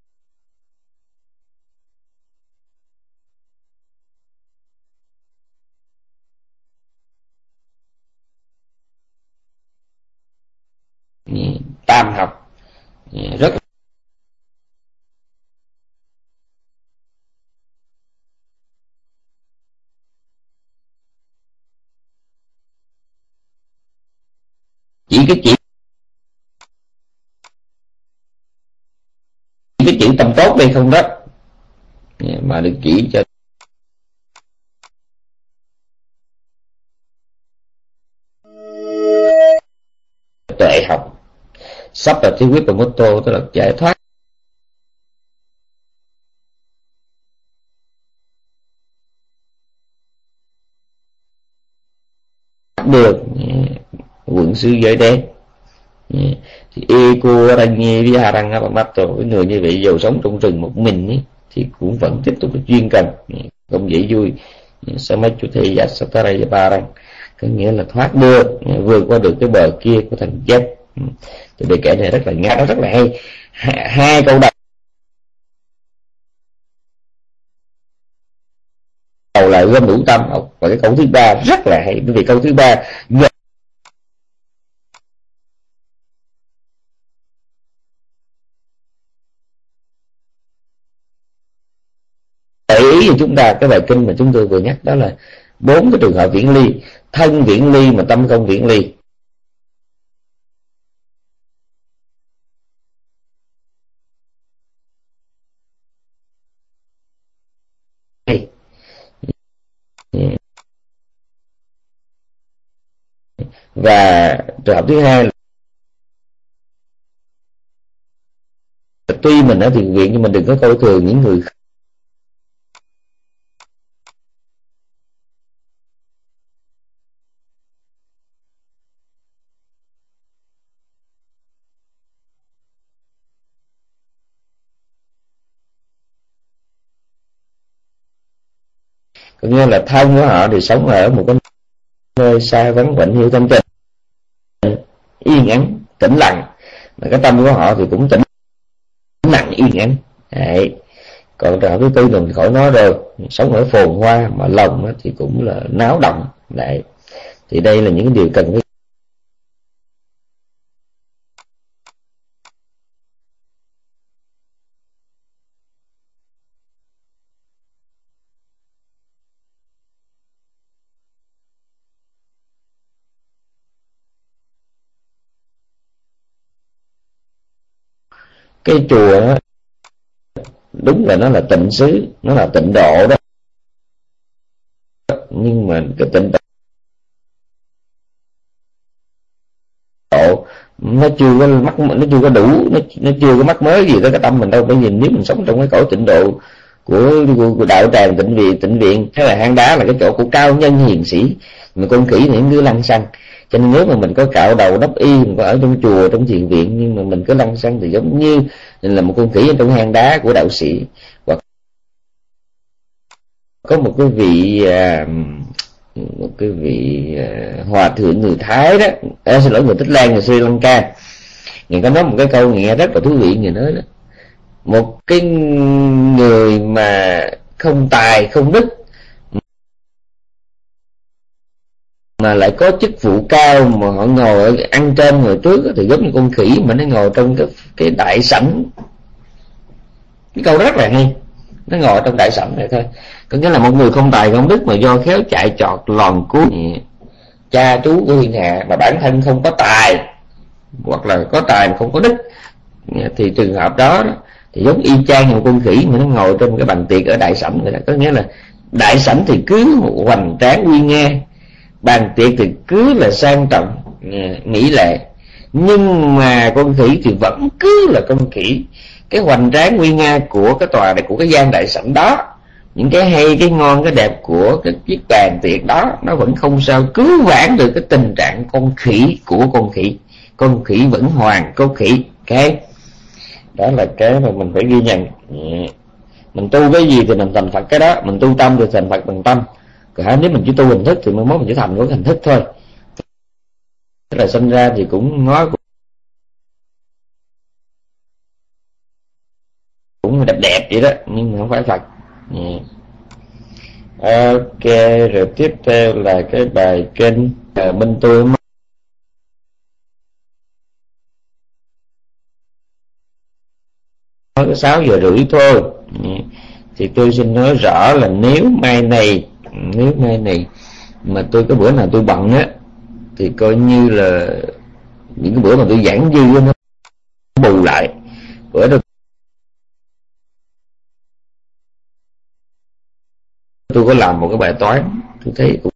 tam học, rất chỉ cái chỉ cái chữ tâm tốt đây không đó, mà được chỉ cho tuệ học. Sắp là thiếu quyết và motto, tức là giải thoát được quận xứ giới đế. Thì ego aranya viharanga pamato, cái người như vậy dù sống trong rừng một mình ấy, thì cũng vẫn tiếp tục chuyên cần, không dễ vui. Samachuthi Yasatara Parang, có nghĩa là thoát được, vượt qua được cái bờ kia của thành chết. Thì bài kể này rất là ngắn, rất là hay. Hai câu đầu đầu lại gom đủ tâm. Và cái câu thứ ba rất là hay, bởi vì câu thứ ba để ý cho chúng ta cái bài kinh mà chúng tôi vừa nhắc, đó là bốn cái trường hợp viễn ly. Thân viễn ly mà tâm không viễn ly. Và trường hợp thứ hai là tuy mình ở thiền viện nhưng mình đừng có coi thường những người có nghĩa là thân của họ thì sống ở một cái nơi xa vắng vạnh như thanh tịnh, yên ắng, tĩnh lặng, mà cái tâm của họ thì cũng tĩnh lặng, yên ắng. Đấy. Còn trường hợp thứ tư mình khỏi nói rồi, sống ở phồn hoa mà lòng thì cũng là náo động. Đấy. Thì đây là những điều cần phải cái chùa đó, đúng là nó là tịnh xứ, nó là tịnh độ đó, nhưng mà cái tịnh độ nó chưa có mắc, nó chưa có đủ, nó, nó chưa có mắc mới gì tới cái tâm mình đâu. Bởi vì nếu mình sống trong cái cõi tịnh độ của, của, của đạo tràng tịnh viện, tịnh viện hay là hang đá là cái chỗ của cao nhân hiền sĩ, mà con khỉ này cứ lăng xăng. Cho nên nếu mà mình có cạo đầu đắp y, mình có ở trong chùa, trong thiền viện, nhưng mà mình cứ lăng xăng thì giống như là một con khỉ ở trong hang đá của đạo sĩ. Hoặc có một cái vị à, một cái vị à, hòa thượng người Thái đó, à, xin lỗi người Tích Lan, người Sri Lanka, người có nói một cái câu nghe rất là thú vị. Người nói đó, một cái người mà không tài không đức mà lại có chức vụ cao, mà họ ngồi ăn trên ngồi trước thì giống như con khỉ mà nó ngồi trong cái cái đại sảnh. Cái câu rất là hay, nó ngồi trong đại sảnh này thôi. Có nghĩa là một người không tài không đức mà do khéo chạy trọt lòn cuốn cha chú của thiên hạ, mà bản thân không có tài, hoặc là có tài mà không có đức, thì trường hợp đó, đó thì giống y chang một con khỉ mà nó ngồi trong cái bàn tiệc ở đại sảnh vậy đó. Có nghĩa là đại sảnh thì cứ hoành tráng uy nghe, bàn tiệc thì cứ là sang trọng mỹ lệ, nhưng mà con khỉ thì vẫn cứ là con khỉ. Cái hoành tráng uy nga của cái tòa này, của cái gian đại sảnh đó, những cái hay, cái ngon, cái đẹp của cái chiếc bàn tiệc đó, nó vẫn không sao cứu vãn được cái tình trạng con khỉ của con khỉ. Con khỉ vẫn hoàng con khỉ. Okay. Đó là cái mà mình phải ghi nhận. Mình tu cái gì thì mình thành Phật cái đó, mình tu tâm thì thành Phật bằng tâm. Còn nếu mình chỉ tu hình thức thì mới mốt mình chỉ thành có hình thức thôi. Tức là sinh ra thì cũng nói cũng đẹp đẹp vậy đó, nhưng mà không phải Phật. Ok, rồi tiếp theo là cái bài kinh à, bên tôi nói có sáu giờ rưỡi thôi. Thì tôi xin nói rõ là nếu mai này nếu mai này mà tôi có bữa nào tôi bận á, thì coi như là những cái bữa mà tôi giảng dư nó bù lại. Bữa đó tôi có làm một cái bài toán, tôi thấy cũng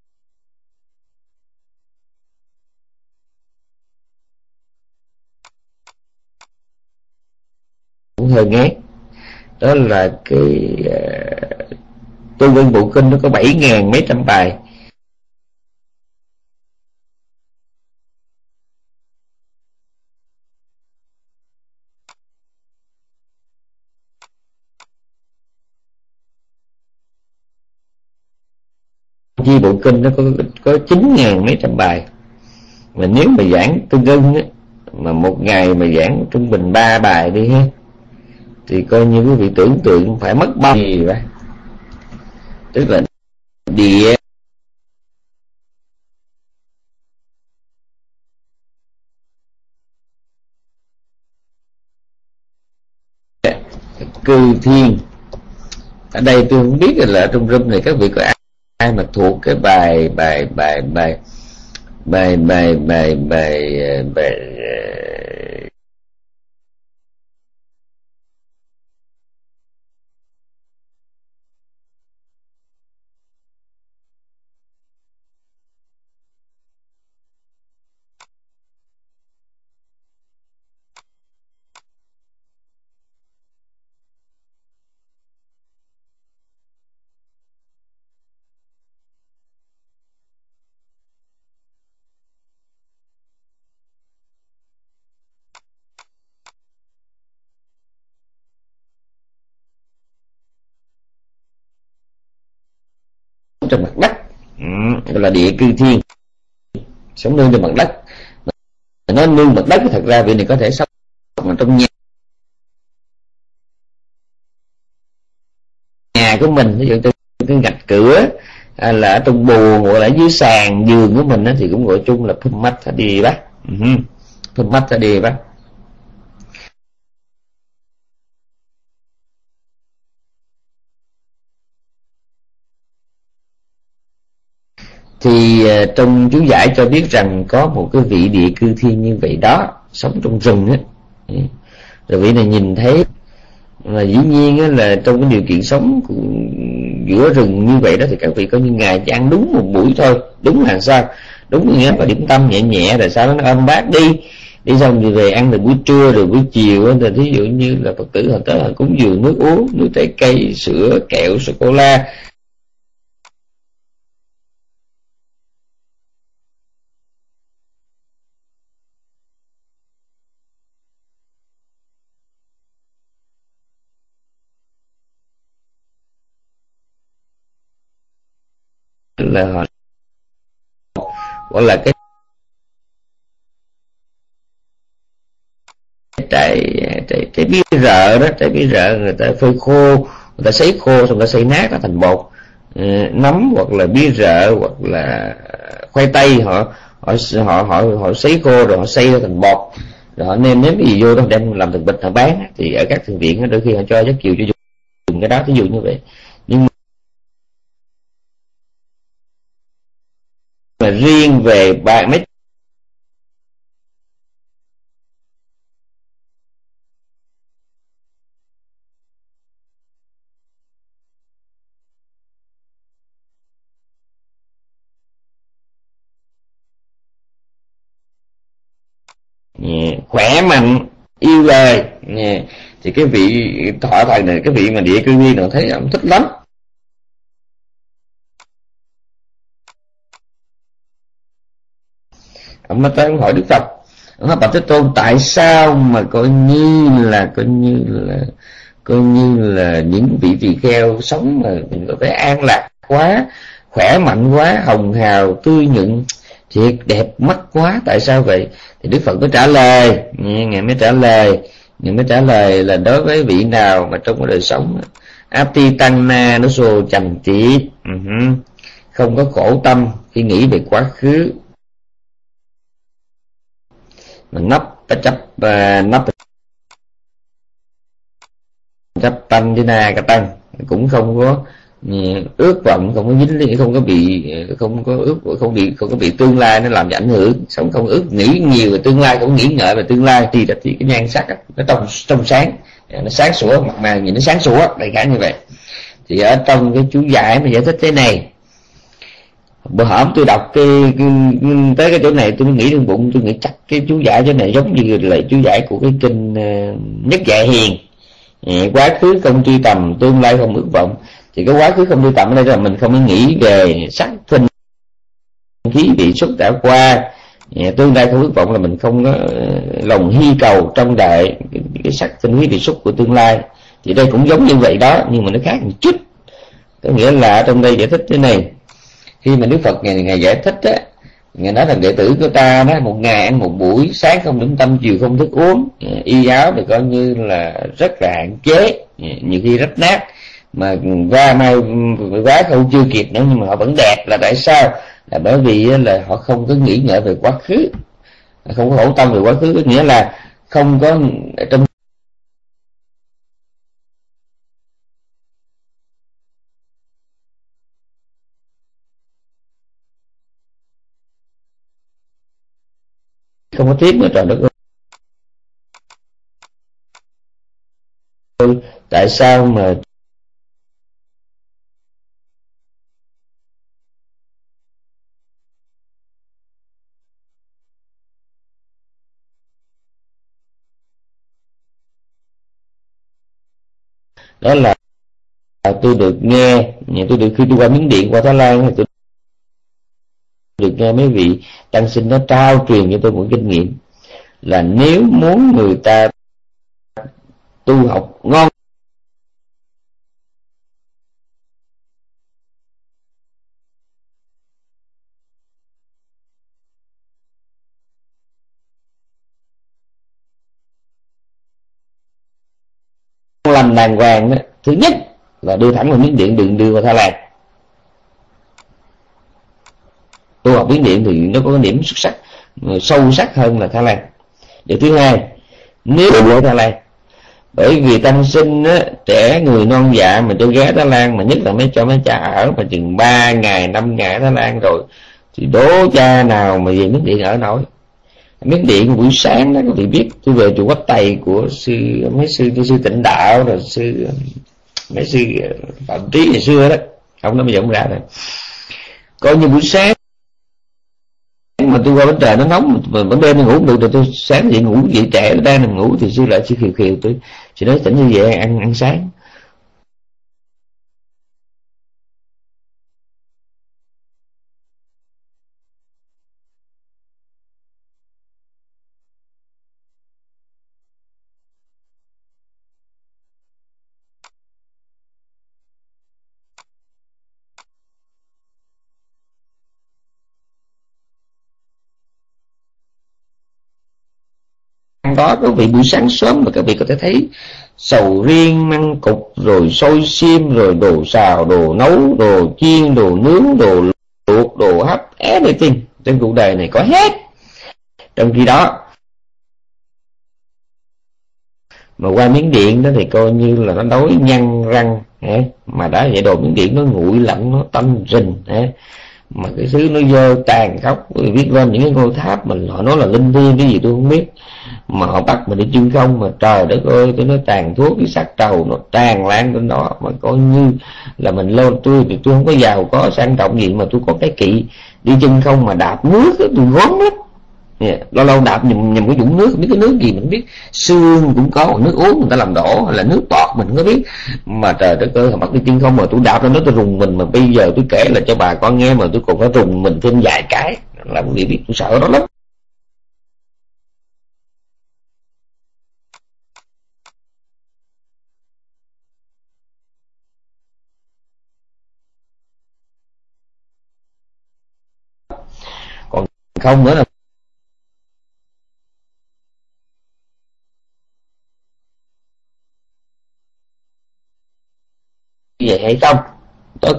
cũng hơi ngán. Đó là cái uh, tu Nguyên Bộ Kinh nó có bảy ngàn mấy trăm bài. Chi Bộ Kinh nó có có chín ngàn mấy trăm bài. Mà nếu mà giảng tương ưng á, mà một ngày mà giảng trung bình ba bài đi ha, thì coi như quý vị tưởng tượng phải mất bao nhiêu vậy. tức là địa cư thiên. Ở đây tôi không biết là ở trong room này các vị có ai, ai mà thuộc cái bài bài bài bài bài bài bài bài bài trong mặt đất, ừ, gọi là địa cư thiên, sống nương trên mặt đất. Nó nương mặt đất, thật ra vị này có thể sống ở trong nhà nhà của mình, ví dụ từ cái gạch cửa, hay là ở trong buồng, hoặc là dưới sàn giường của mình đó, thì cũng gọi chung là phum mắt thả đi bác, phum mắt thả đi bác. Thì uh, trong chú giải cho biết rằng có một cái vị địa cư thiên như vậy đó, sống trong rừng á. Rồi vị này nhìn thấy mà dĩ nhiên á, là trong cái điều kiện sống giữa rừng như vậy đó, thì các vị coi như ngày chỉ ăn đúng một buổi thôi. Đúng là sao? Đúng nghĩa là điểm tâm nhẹ nhẹ, rồi sau đó nó ôm bát đi đi xong rồi về ăn được buổi trưa, rồi buổi chiều á, thì thí dụ như là Phật tử họ tới họ cúng dường nước uống, nước trái cây, sữa, kẹo, sô cô la, là họ gọi là cái trái trái trái bí rợ đó. Trái bí rợ người ta phơi khô, người ta sấy khô xong người ta xay nát nó thành bột. Nấm hoặc là bí rợ hoặc là khoai tây, họ họ họ họ họ sấy khô rồi họ xay ra thành bột, rồi họ nêm nếm cái gì vô đó đem làm thành bịch họ bán. Thì ở các thiền viện đôi khi họ cho rất nhiều cho dùng cái đó, ví dụ như vậy. Nhưng mà riêng về ba mấy khỏe mạnh, yêu đời, thì cái vị thọ thần này, cái vị mà địa cư viên, nó thấy ông thích lắm. Ông mới tới ông hỏi Đức Phật, ông hỏi Bạch Thế Tôn, tại sao mà coi như là coi như là coi như là những vị tỳ kheo sống mà mình có vẻ an lạc quá, khỏe mạnh quá, hồng hào, tươi nhuận, thiệt đẹp mắt quá, tại sao vậy? Thì Đức Phật mới trả lời, ngài mới trả lời, ngài mới trả lời là đối với vị nào mà trong cái đời sống ati tăng na nó xô trầm chỉ, không có khổ tâm khi nghĩ về quá khứ, mà nấp chấp uh, nấp chấp tăng với na cả tăng, cũng không có ước vọng, không có dính lý, không có bị không có ước không bị không có bị tương lai nó làm cho ảnh hưởng. Sống không ước nghĩ nhiều về tương lai, không nghĩ ngợi về tương lai, thì thì cái nhan sắc nó trong trong sáng, nó sáng sủa, mặt mày nhìn nó sáng sủa, đại khái như vậy. Thì ở trong cái chú giải mà giải thích thế này, bữa hổm tôi đọc cái, cái tới cái chỗ này tôi mới nghĩ trong bụng, tôi nghĩ chắc cái chú giải chỗ này giống như là chú giải của cái kinh uh, Nhất Dạ Hiền, quá khứ không truy tầm, tương lai không ước vọng. Thì cái quá khứ không truy tầm ở đây là mình không nghĩ về sắc thinh khí vị xúc đã qua, tương lai không ước vọng là mình không có lòng hy cầu trong đợi cái, cái sắc thinh khí vị xúc của tương lai. Thì đây cũng giống như vậy đó, nhưng mà nó khác một chút. Có nghĩa là ở trong đây giải thích thế này, khi mà Đức Phật ngày ngày giải thích á, ngài nói rằng đệ tử của ta đó, một ngày ăn một buổi, sáng không điểm tâm, chiều không thức uống, y áo thì coi như là rất là hạn chế, nhiều khi rách nát, mà ra mai vá khâu chưa kịp nữa nhưng mà họ vẫn đẹp. Là tại sao? Là bởi vì là họ không có nghĩ ngợi về quá khứ, không có hổ tâm về quá khứ, có nghĩa là không có trong không có tiếc nữa. Trời đất ơi, tại sao mà đó là tôi được nghe, tôi được khi tôi qua Miến Điện, qua Thái Lan thì tôi được nghe mấy vị tăng sinh nó trao truyền cho tôi một kinh nghiệm là nếu muốn người ta tu học ngon lành đàng hoàng đó, thứ nhất là đưa thẳng vào Miến Điện, đừng đưa vào Thái Lan. Tu học Miến Điện thì nó có cái điểm xuất sắc, sâu sắc hơn là Thái Lan. Điều thứ hai, nếu ở Thái Lan, bởi vì tăng sinh á, trẻ người non dạ mà cho ghé Thái Lan, mà nhất là mấy cho mấy cha ở mà chừng ba ngày năm ngày Thái Lan rồi thì đố cha nào mà về Miến Điện ở nổi. Miến Điện buổi sáng đó, các vị biết tôi về chùa Quách Tày của sư mấy sư sư Tịnh Đạo rồi sư mấy sư Phạm Trí ngày xưa đó, ông đó bây giờ cũng ra rồi. Coi như buổi sáng mà tôi qua bên trời nó nóng mà bên đêm tôi ngủ không được, rồi tôi sáng dậy ngủ dậy trẻ đang nằm ngủ thì sư lại sư khiều khiều tôi chỉ nói tỉnh như vậy ăn ăn sáng. Đó các vị buổi sáng sớm mà các vị có thể thấy sầu riêng măng cục rồi xôi xiêm rồi đồ xào đồ nấu đồ chiên đồ nướng đồ luộc đồ hấp everything trên cuộc đời này có hết. Trong khi đó mà qua Miến Điện đó thì coi như là nó đói nhăn răng mà đã vậy. Đồ Miến Điện nó nguội lạnh, nó tanh rình mà cái xứ nó dơ tàn khốc, viết lên những cái ngôi tháp mà họ nói là linh thiêng cái gì tôi không biết, mà họ bắt mình đi chân không mà trời đất ơi, tôi nói tàn thuốc cái xác trầu nó tràn lan trên đó. Mà coi như là mình lâu tôi thì tôi không có giàu có sang trọng gì mà tôi có cái kỵ đi chân không mà đạp nước đó, tôi gớm lắm. Yeah. Lâu lâu đạp nhầm, nhầm cái dũng nước, biết cái nước gì mình biết, xương cũng có, nước uống người ta làm đổ hay là nước bọt mình không có biết, mà trời đất ơi, bắt đi chân không mà tôi đạp lên đó tôi rùng mình. Mà bây giờ tôi kể là cho bà con nghe mà tôi còn phải rùng mình thêm vài cái, là quý vị biết tôi sợ đó lắm. Còn không nữa là vậy hay không, đó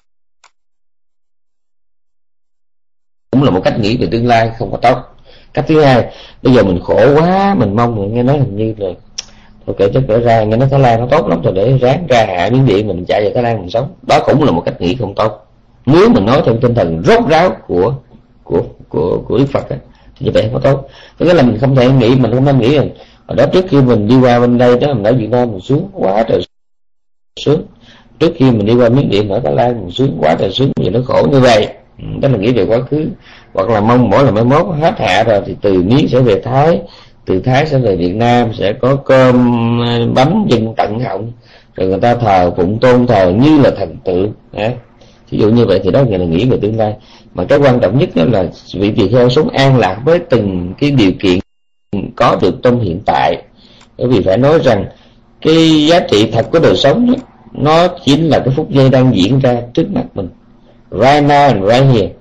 cũng là một cách nghĩ về tương lai không có tốt. Cách thứ hai, bây giờ mình khổ quá, mình mong người nghe nói hình như là thôi kể chắc kể ra nghe nói Thái Lan nó tốt lắm rồi để ráng ra hạ Miến Điện mình chạy về Thái Lan mình sống, đó cũng là một cách nghĩ không tốt. Nếu mình nói theo tinh thần rốt ráo của của của của Đức Phật ấy, thì như vậy không có tốt. Có nghĩa là mình không thể nghĩ, mình không nên nghĩ rằng ở đó trước khi mình đi qua bên đây đó mình ở Việt Nam mình sướng quá trời sướng, trước khi mình đi qua Miến Điện ở Thái Lan mình sướng quá trời sướng, vì nó khổ như vậy. Đó là nghĩ về quá khứ, hoặc là mong mỏi là mai mốt hết hạ rồi thì từ Miến sẽ về Thái, từ Thái sẽ về Việt Nam, sẽ có cơm bánh dân tận họng, rồi người ta thờ phụng tôn thờ như là thần tượng. Ví dụ như vậy thì đó là nghĩ về tương lai. Mà cái quan trọng nhất đó là vị tỳ kheo sống an lạc với từng cái điều kiện có được trong hiện tại. Bởi vì phải nói rằng cái giá trị thật của đời sống đó, nó chính là cái phút giây đang diễn ra trước mắt mình, right now and right here.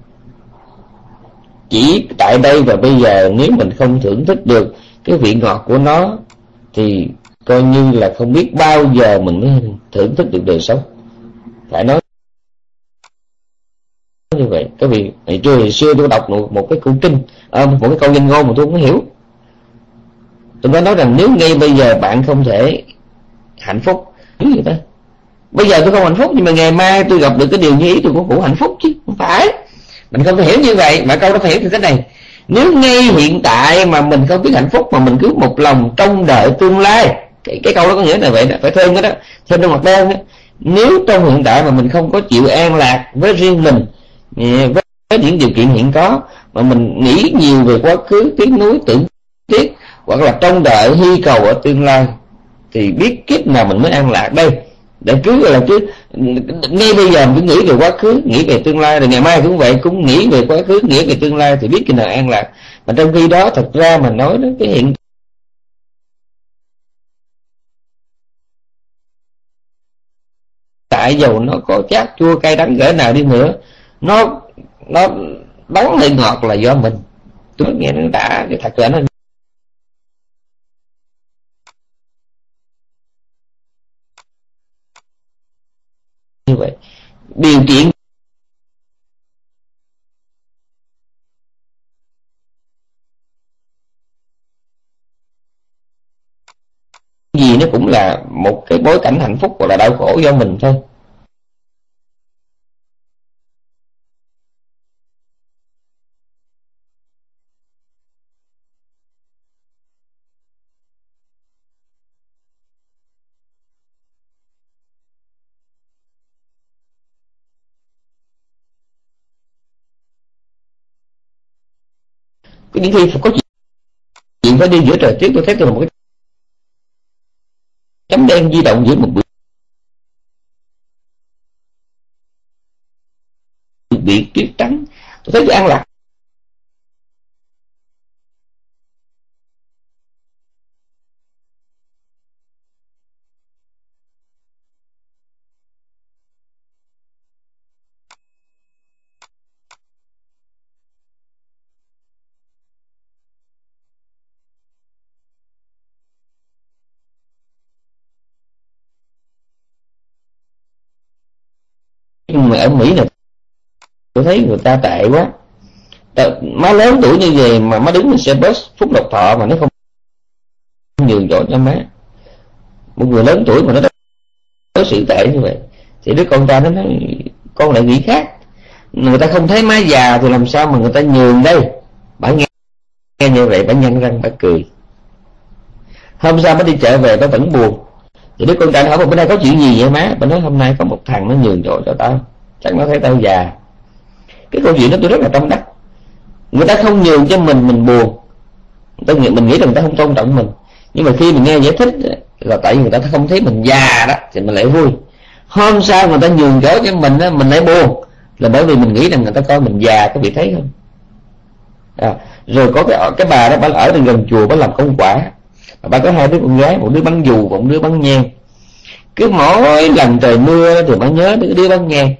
Chỉ tại đây và bây giờ, nếu mình không thưởng thức được cái vị ngọt của nó thì coi như là không biết bao giờ mình mới thưởng thức được đời sống. Phải nói như vậy. Cái vì ngày trưa hồi xưa tôi đọc một, một cái câu kinh, à, một cái câu danh ngôn mà tôi không hiểu. Tôi có nói rằng nếu ngay bây giờ bạn không thể hạnh phúc, cái gì đó, bây giờ tôi không hạnh phúc nhưng mà ngày mai tôi gặp được cái điều như ý tôi cũng cũng hạnh phúc chứ, không phải. Mình không thể hiểu như vậy, mà câu đó phải hiểu như thế này: nếu ngay hiện tại mà mình không biết hạnh phúc mà mình cứ một lòng trông đợi tương lai, cái, cái câu đó có nghĩa là vậy đó, phải thêm cái đó, thêm trong mặt đơn đó. Nếu trong hiện tại mà mình không có chịu an lạc với riêng mình, với, với những điều kiện hiện có, mà mình nghĩ nhiều về quá khứ, tiếc nuối, tưởng tiếc, hoặc là trông đợi hy cầu ở tương lai, thì biết kiếp nào mình mới an lạc đây. Để cứ là cứ ngay bây giờ mình cứ nghĩ về quá khứ, nghĩ về tương lai, rồi ngày mai cũng vậy, cũng nghĩ về quá khứ, nghĩ về tương lai, thì biết khi nào an lạc. Mà trong khi đó thật ra mà nói đó, cái hiện tại dầu nó có chát chua cay đắng cỡ nào đi nữa, nó nó đắng hay ngọt là do mình. Tôi nghe nó đã, cái thật ra nó như vậy. Điều kiện gì nó cũng là một cái bối cảnh hạnh phúc hoặc là đau khổ do mình thôi. Những khi có chuyện phải đi giữa trời tuyết, tôi thấy tôi là một cái chấm đen di động giữa một biển tuyết trắng, tôi thấy tôi an lạc. Nhưng mà ở Mỹ này tôi thấy người ta tệ quá. Má lớn tuổi như vậy mà má đứng trên xe bus Phúc Lộc Thọ mà nó không nhường chỗ cho má. Một người lớn tuổi mà nó đối xử tệ như vậy, thì đứa con trai nó nói con lại nghĩ khác. Người ta không thấy má già thì làm sao mà người ta nhường đây. Bà nghe, nghe như vậy bà nhăn răng bà cười. Hôm sau bà đi chợ về bà vẫn buồn. Thì đứa con trai nó hỏi: bữa nay có chuyện gì vậy má? Bà nói: hôm nay có một thằng nó nhường chỗ cho tao, chắc nó thấy tao già. Cái câu chuyện đó tôi rất là tâm đắc. Người ta không nhường cho mình, mình buồn. Tôi nghĩ, mình nghĩ là người ta không tôn trọng mình. Nhưng mà khi mình nghe giải thích là tại vì người ta không thấy mình già đó, thì mình lại vui. Hôm sau người ta nhường chỗ cho mình đó, mình lại buồn, là bởi vì mình nghĩ rằng người ta coi mình già. Có bị thấy không? À, rồi có cái cái bà đó, bà ở gần chùa, bà làm công quả. Bà có hai đứa con gái, một đứa bắn dù và một đứa bắn nhang. Cứ mỗi lần trời mưa thì bà nhớ đứa, đứa bắn nhang,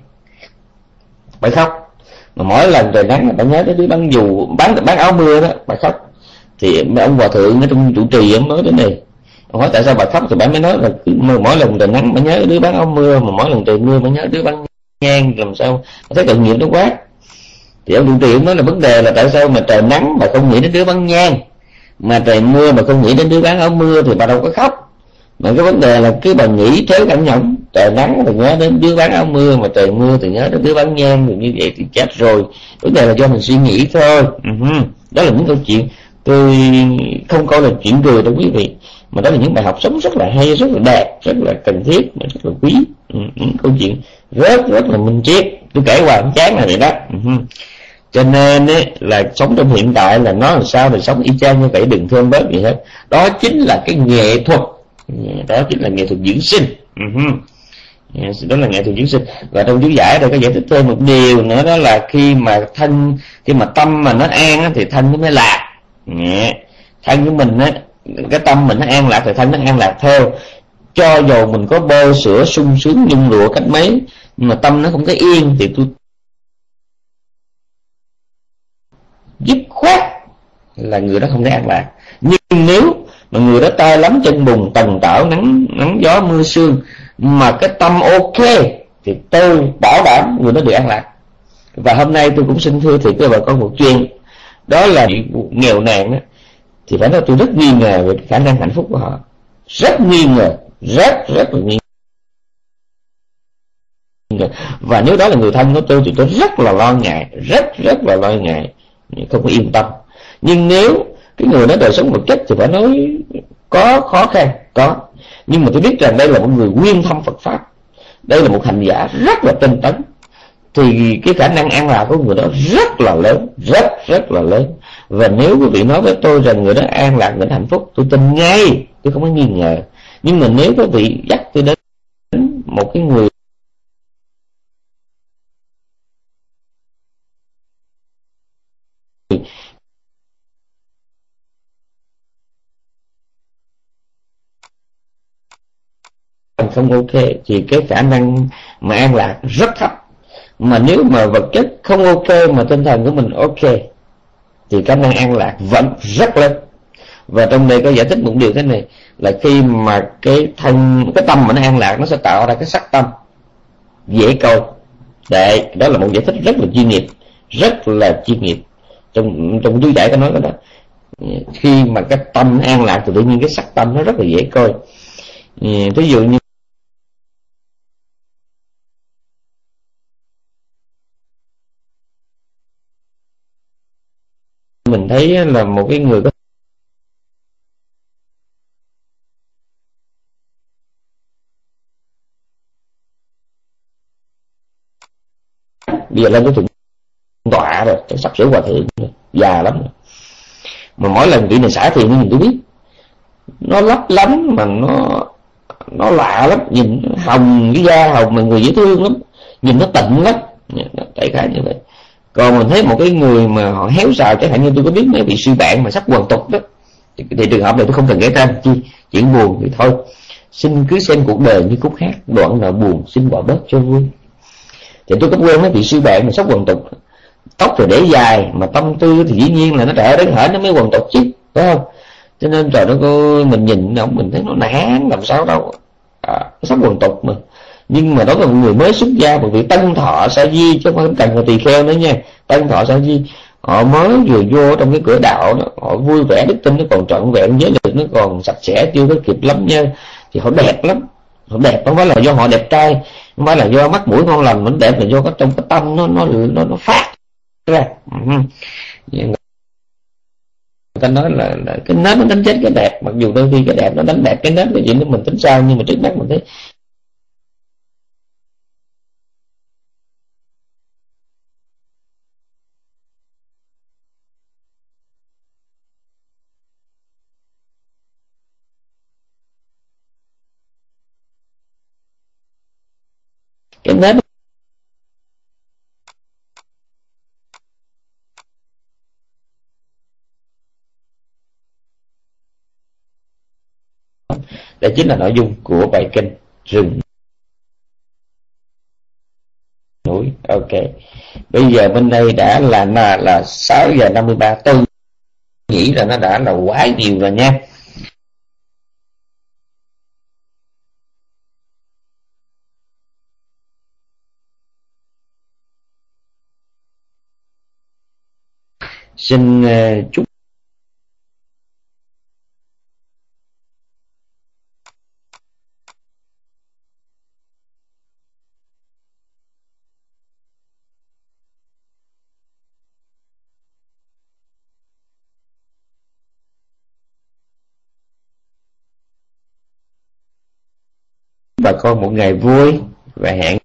bà khóc. Mà mỗi lần trời nắng bà nhớ đứa bắn dù, bán bán áo mưa đó, bà khóc. Thì ông hòa thượng ở trong trụ trì ông nói đến này, ông hỏi tại sao bà khóc, thì bà mới nói là mỗi lần trời nắng bà nhớ đứa bán áo mưa, mà mỗi lần trời mưa bà nhớ đứa bắn nhang. Làm sao bà thấy tội nghiệp nó quá. Thì ông trụ trì ông nói là vấn đề là tại sao mà trời nắng mà không nghĩ đến đứa bắn nhang, mà trời mưa mà không nghĩ đến đứa bán áo mưa, thì bà đâu có khóc. Mà cái vấn đề là cứ bà nghĩ thế cảnh nhõng, trời nắng thì nhớ đến đứa bán áo mưa, mà trời mưa thì nhớ đến đứa bán nhang, thì như vậy thì chết rồi. Vấn đề là do mình suy nghĩ thôi. Uh-huh. Đó là những câu chuyện tôi không coi là chuyện cười đâu quý vị, mà đó là những bài học sống rất là hay, rất là đẹp, rất là cần thiết, rất là quý. Uh-huh. Những câu chuyện rất rất là minh triết, tôi kể qua không chán là vậy đó. Uh-huh. Cho nên ấy, là sống trong hiện tại là nó làm sao thì sống y chang như vậy, đừng thương bớt gì hết. Đó chính là cái nghệ thuật, đó chính là nghệ thuật dưỡng sinh. Uh-huh. Đó là nghệ thuật dưỡng sinh. Và trong chú giải đây có giải thích thêm một điều nữa, đó là khi mà thân, khi mà tâm mà nó an á, thì thân nó mới lạc. Thân của mình á, cái tâm mình nó an lạc thì thân nó an lạc theo. Cho dù mình có bơ sữa sung sướng nhung lụa cách mấy, nhưng mà tâm nó không có yên thì tôi dứt khoát là người đó không thể an lạc. Nhưng nếu mà người đó tay lắm chân bùn tần tảo nắng nắng gió mưa sương, mà cái tâm ok thì tôi bảo đảm người đó được an lạc. Và hôm nay tôi cũng xin thưa thiệt với bà con một chuyện, đó là nghèo nàn đó, thì phải nói tôi rất nghi ngờ về khả năng hạnh phúc của họ, rất nghi ngờ, rất rất là nghi ngờ. Và nếu đó là người thân của tôi thì tôi rất là lo ngại, rất rất là lo ngại, không có yên tâm. Nhưng nếu cái người đó đời sống vật chất thì phải nói có khó khăn, có, nhưng mà tôi biết rằng đây là một người nguyên thâm Phật pháp, đây là một hành giả rất là tinh tấn, thì cái khả năng an lạc của người đó rất là lớn, rất rất là lớn. Và nếu quý vị nói với tôi rằng người đó an lạc, người đó hạnh phúc, tôi tin ngay, tôi không có nghi ngờ. Nhưng mà nếu quý vị dắt tôi đến một cái người không ok thì cái khả năng mà an lạc rất thấp. Mà nếu mà vật chất không ok mà tinh thần của mình ok thì khả năng an lạc vẫn rất lớn. Và trong đây có giải thích một điều thế này, là khi mà cái thân cái tâm mà nó an lạc, nó sẽ tạo ra cái sắc tâm dễ coi. Đấy, đó là một giải thích rất là chuyên nghiệp, rất là chuyên nghiệp. Trong trong chú giải có nói cái đó, khi mà cái tâm an lạc thì tự nhiên cái sắc tâm nó rất là dễ coi. Ví dụ như mình thấy là một cái người có bây giờ lên cái thượng tọa rồi, cái sắp sửa hòa thượng rồi, già lắm rồi. Mà mỗi lần vị này xả thiền thì mình tôi biết nó lấp lánh, mà nó nó lạ lắm, nhìn nó hồng, cái da hồng mà người dễ thương lắm, nhìn nó tịnh lắm, đại khái như vậy. Còn mình thấy một cái người mà họ héo xào, chẳng hạn như tôi có biết mấy vị sư bạn mà sắp hoàn tục đó, thì, thì trường hợp này tôi không cần kể tên chi, chuyện buồn thì thôi, xin cứ xem cuộc đời như khúc hát, đoạn nào buồn xin bỏ bớt cho vui. Thì tôi có quen mấy vị sư bạn mà sắp hoàn tục, tóc thì để dài mà tâm tư thì dĩ nhiên là nó trẻ đến hở nó mới hoàn tục chứ, phải không? Cho nên trời đất ơi, mình nhìn ông mình thấy nó nản làm sao đâu, à, nó sắp hoàn tục mà. Nhưng mà đó là một người mới xuất gia, một vị tân thọ sa di, chứ không cần là tỳ kheo nữa nha, tân thọ sa di, họ mới vừa vô trong cái cửa đạo đó, họ vui vẻ, đức tin nó còn trọn vẹn, giới lực nó còn sạch sẽ, chưa có kịp lắm nha. Thì họ đẹp lắm, họ đẹp không phải là do họ đẹp trai, không phải là do mắt mũi ngon lành, nó đẹp là do cái trong cái tâm nó nó nó, nó phát ra. Người ta nói là, là cái nết nó đánh chết cái đẹp, mặc dù đôi khi cái đẹp nó đánh đẹp cái nết, cái gì nó mình tính sao, nhưng mà trước mắt mình thấy cái nết đó chính là nội dung của bài kinh Rừng Núi. Ok, bây giờ bên đây đã là là, là sáu giờ năm mươi ba, tôi nghĩ là nó đã là quá nhiều rồi nha. Xin uh, chúc bà con một ngày vui và hẹn